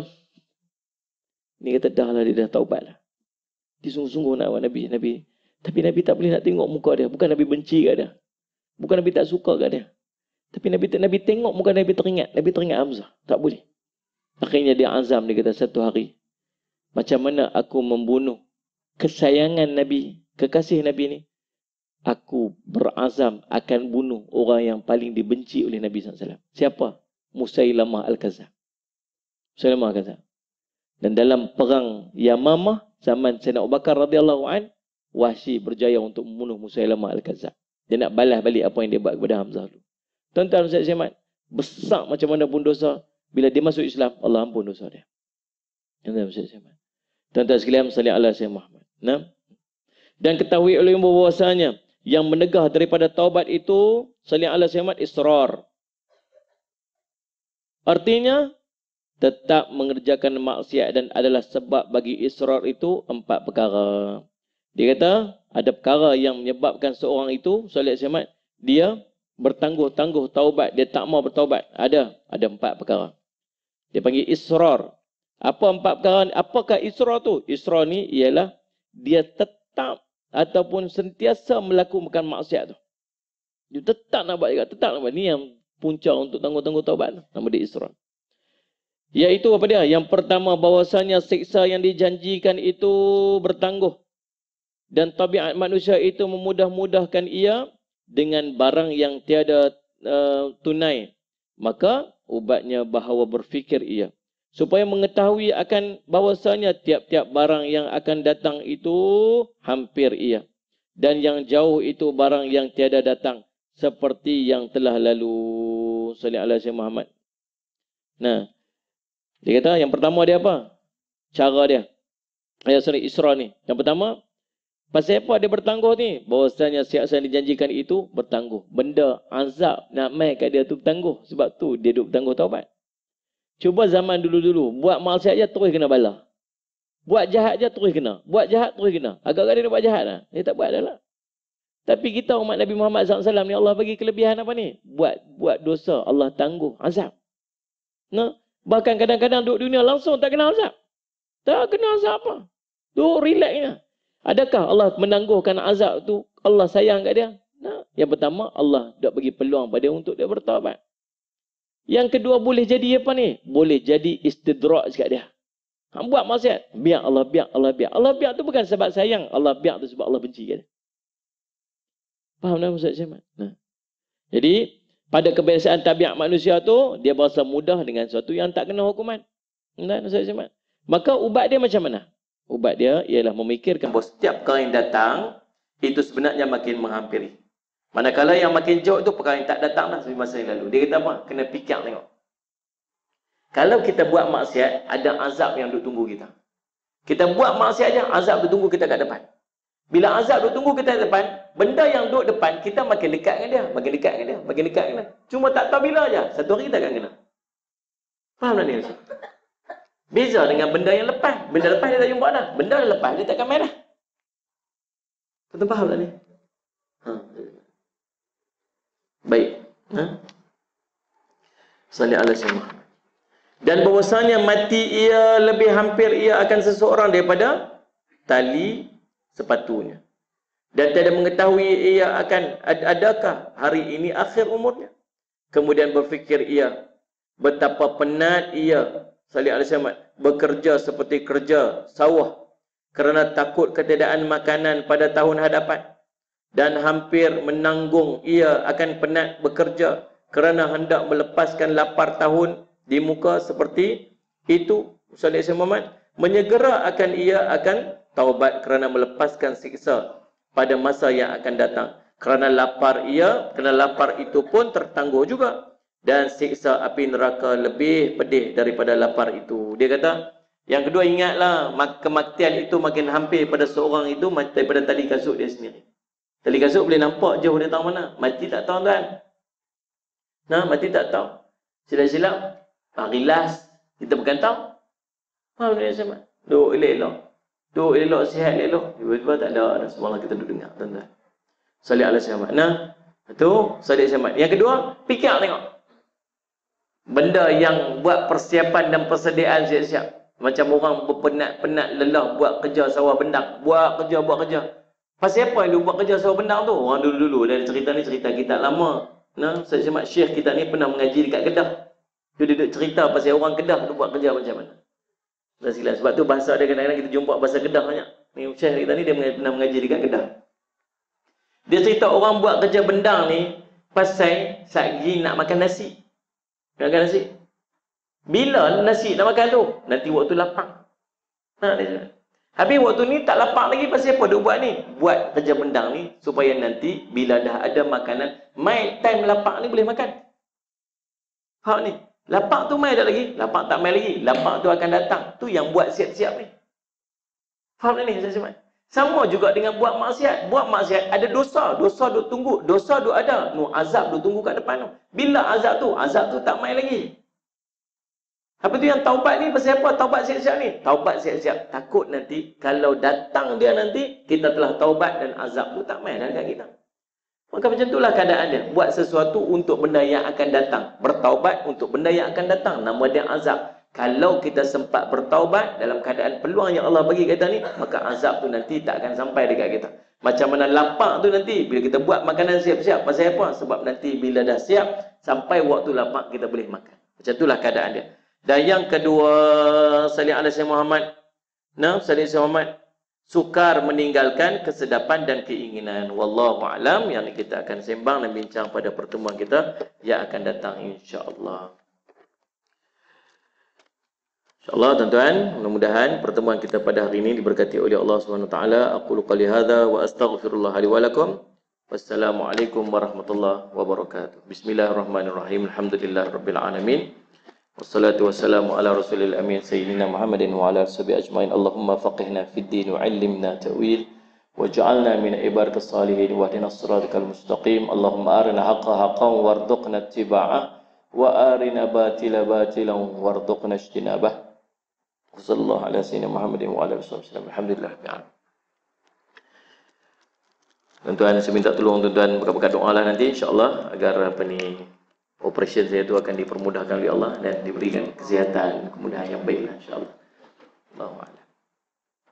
ni kata dah lah, dia dah taubat lah. Dia sungguh-sungguh nak buat Nabi. Tapi Nabi tak boleh nak tengok muka dia. Bukan Nabi benci kat dia. Bukan Nabi tak suka kat dia. Tapi Nabi tengok muka Nabi teringat. Nabi teringat Hamzah. Tak boleh. Akhirnya dia azam, dia kata satu hari, macam mana aku membunuh kesayangan Nabi, kekasih Nabi ni, aku berazam akan bunuh orang yang paling dibenci oleh Nabi SAW. Siapa? Musailamah Al-Kadzdzab. Musailamah Al-Kadzdzab. Dan dalam perang Yamamah, zaman Sayyidina Abu Bakar radhiyallahu an, Wahsy berjaya untuk membunuh Musailamah Al-Kadzdzab. Dia nak balas balik apa yang dia buat kepada Hamzah dulu. Tuan-tuan Ustaz Syahmat, besar macam mana pun dosa, bila dia masuk Islam, Allah ampun dosa dia. Tuan-tuan Ustaz Syahmat. Tuan-tuan sekalian, salli ala Sayyidina Muhammad. Nah. Dan ketahui oleh bahwasanya yang menegah daripada taubat itu, salli ala Sayyidina Muhammad, israr. Artinya, tetap mengerjakan maksiat dan adalah sebab bagi israr itu 4 perkara. Dia kata, ada perkara yang menyebabkan seorang itu, salli ala Sayyidina Muhammad, dia bertangguh-tangguh taubat, dia tak mau bertaubat. Ada 4 perkara. Dia panggil israr. Apa 4 perkara? Apakah israr tu? Israr ni ialah dia tetap ataupun sentiasa melakukan maksiat tu. Dia tetap nak buat juga, tetap nak buat. Ni yang punca untuk tangguh-tangguh taubat. Nama dia israr. Iaitu apa dia? Yang pertama, bahawasanya siksa yang dijanjikan itu bertangguh. Dan tabiat manusia itu memudah-mudahkan ia dengan barang yang tiada tunai. Maka ubatnya bahawa berfikir ia, supaya mengetahui akan bahawasanya tiap-tiap barang yang akan datang itu hampir ia, dan yang jauh itu barang yang tiada datang, seperti yang telah lalu. Sallallahu Alaihi Muhammad. Nah, dia kata yang pertama dia apa? Cara dia. Isra ni. Yang pertama, pasal apa dia bertangguh ni? Bahawasanya siapa yang dijanjikan itu bertangguh. Benda azab nak mai kat dia tu bertangguh. Sebab tu dia duduk bertangguh taubat. Cuba zaman dulu-dulu, buat maksiat je terus kena bala. Buat jahat je terus kena. Buat jahat terus kena. Agak-agak dia buat jahat lah. Dia tak buat dah lah. Tapi kita umat Nabi Muhammad SAW ni Allah bagi kelebihan apa ni? Buat dosa Allah tangguh azab. Nah, bahkan kadang-kadang duduk dunia langsung tak kena azab. Tak kena azab apa. Duduk relaxnya. Adakah Allah menangguhkan azab tu? Allah sayang kat dia? Nah, yang pertama Allah dak bagi peluang pada dia untuk dia bertaubat. Yang kedua boleh jadi apa ni? Boleh jadi istidraj kat dia. Hang buat maksiat, biar Allah biar, Allah biar. Allah biar tu bukan sebab sayang, Allah biar tu sebab Allah benci kat dia. Faham tak Ustaz Syamad? Nah. Jadi, pada kebiasaan tabiat manusia tu, dia berasa mudah dengan sesuatu yang tak kena hukuman. Nah, Ustaz Syamad. Maka ubat dia macam mana? Ubat dia ialah memikirkan bahawa setiap perkara yang datang, itu sebenarnya makin menghampiri. Manakala yang makin jauh tu perkara yang tak datang dah seperti masa yang lalu. Dia kata apa? Kena fikir tengok. Kalau kita buat maksiat, ada azab yang duk tunggu kita. Kita buat maksiat je, azab duk tunggu kita kat depan. Bila azab duk tunggu kita kat depan, benda yang duk depan, kita makin dekat dengan dia. Makin dekat dengan dia. Makin dekat dengan dia. Cuma tak tahu bila je. Satu hari kita akan kena. Faham tak ni? Beza dengan benda yang lepas. Benda lepas dia tak jumpa dah. Benda yang lepas dia takkan main dah. Tuan faham tak ni? Baik. Salih ala syamah. Dan bahwasanya mati ia lebih hampir ia akan seseorang daripada tali sepatunya. Dan tidak mengetahui ia akan adakah hari ini akhir umurnya. Kemudian berfikir ia betapa penat ia salih ala syamah bekerja seperti kerja sawah kerana takut ketiadaan makanan pada tahun hadapan. Dan hampir menanggung ia akan penat bekerja kerana hendak melepaskan lapar tahun di muka seperti itu. Salih Muhammad menyegera akan ia akan taubat kerana melepaskan siksa pada masa yang akan datang. Kerana lapar ia, kerana lapar itu pun tertangguh juga. Dan siksa api neraka lebih pedih daripada lapar itu. Dia kata, yang kedua ingatlah kematian itu makin hampir pada seorang itu daripada tali kasut dia sendiri. Tali kasut boleh nampak jauh dia tahu mana. Mati tak tahu tuan. Nah, mati tak tahu. Silap-silap. Rilas. Kita bukan tahu. Faham tak sama? Duk elok-elok. Duk elok, sihat elok. Tiba-tiba tak ada. Semalam kita duduk dengar tuan-tuan. Salih ala syahmat. Nah, itu salih syahmat. Yang kedua, fikir tengok. Benda yang buat persiapan dan persediaan siap-siap. Macam orang berpenat-penat lelah buat kerja sawah bendang. Buat kerja. Pasal apa yang dia buat kerja sawah bendang tu? Orang dulu-dulu. Dan cerita ni cerita kita lama. Nah, Ustaz Syamad Syekh kita ni pernah mengaji dekat Kedah. Dia duduk cerita pasal orang Kedah tu buat kerja macam mana. Tak silap. Sebab tu bahasa dia kadang-kadang kita jumpa bahasa Kedah banyak. Ni Syekh kita ni dia pernah mengaji dekat Kedah. Dia cerita orang buat kerja bendang ni pasal satgi nak makan nasi. Nak makan nasi. Bila nasi nak makan tu? Nanti waktu lapang. Dia habis waktu ni tak lapang lagi pasal apa dia buat ni? Buat kerja bendang ni supaya nanti bila dah ada makanan, mai time lapang ni boleh makan. Faham ni? Lapang tu mai tak lagi? Lapang tak mai lagi. Lapang tu akan datang. Tu yang buat siap-siap ni. Faham ni? Sama juga dengan buat maksiat. Buat maksiat ada dosa. Dosa duk tunggu. Dosa duk ada. Azab duk tunggu kat depan tu. Bila azab tu tak mai lagi. Apa tu yang taubat ni pasal apa? Taubat siap-siap ni. Taubat siap-siap. Takut nanti kalau datang dia nanti kita telah taubat dan azab tu tak main dah dekat kita. Maka macam itulah keadaan dia. Buat sesuatu untuk benda yang akan datang. Bertaubat untuk benda yang akan datang. Nama dia azab. Kalau kita sempat bertaubat dalam keadaan peluang yang Allah bagi kita ni, maka azab tu nanti tak akan sampai dekat kita. Macam mana lapar tu nanti bila kita buat makanan siap-siap. Pasal apa? Sebab nanti bila dah siap sampai waktu lapar kita boleh makan. Macam itulah keadaan dia. Dan yang kedua, salih ala Syekh Muhammad. Nah, salih Syekh Muhammad sukar meninggalkan kesedapan dan keinginan. Wallahu a'lam. Yang ni kita akan sembang dan bincang pada pertemuan kita yang akan datang insya-Allah. InsyaAllah tuan-tuan, mudah-mudahan pertemuan kita pada hari ini diberkati oleh Allah Subhanahu Wa Taala. Aqulu qali hadza wa astaghfirullah li wa lakum. Wassalamualaikum warahmatullahi wabarakatuh. Bismillahirrahmanirrahim. Alhamdulillahirabbil alamin. Wassalatu wassalamu ala rasulil amin sayyidina Muhammadin wa ala sahbihi ajmain. Allahumma faqihna fid din wa 'allimna ta'wil waj'alna min ibadatis salihin wa ihdinas siratal mustaqim. Allahumma arina haqqan haqqan warzuqna ittiba'ah wa arina batila batilan warzuqna ijtinabah. Sallallahu alaihi wasallam Muhammadin wa alihi wasallam. Alhamdulillah. Tuan-tuan, saya minta tolong tuan-tuan berkat doa lah nanti insya-Allah agar apa ni operation saya tu akan dipermudahkan oleh Allah dan diberikan kesihatan, kemudahan yang baiklah insya-Allah.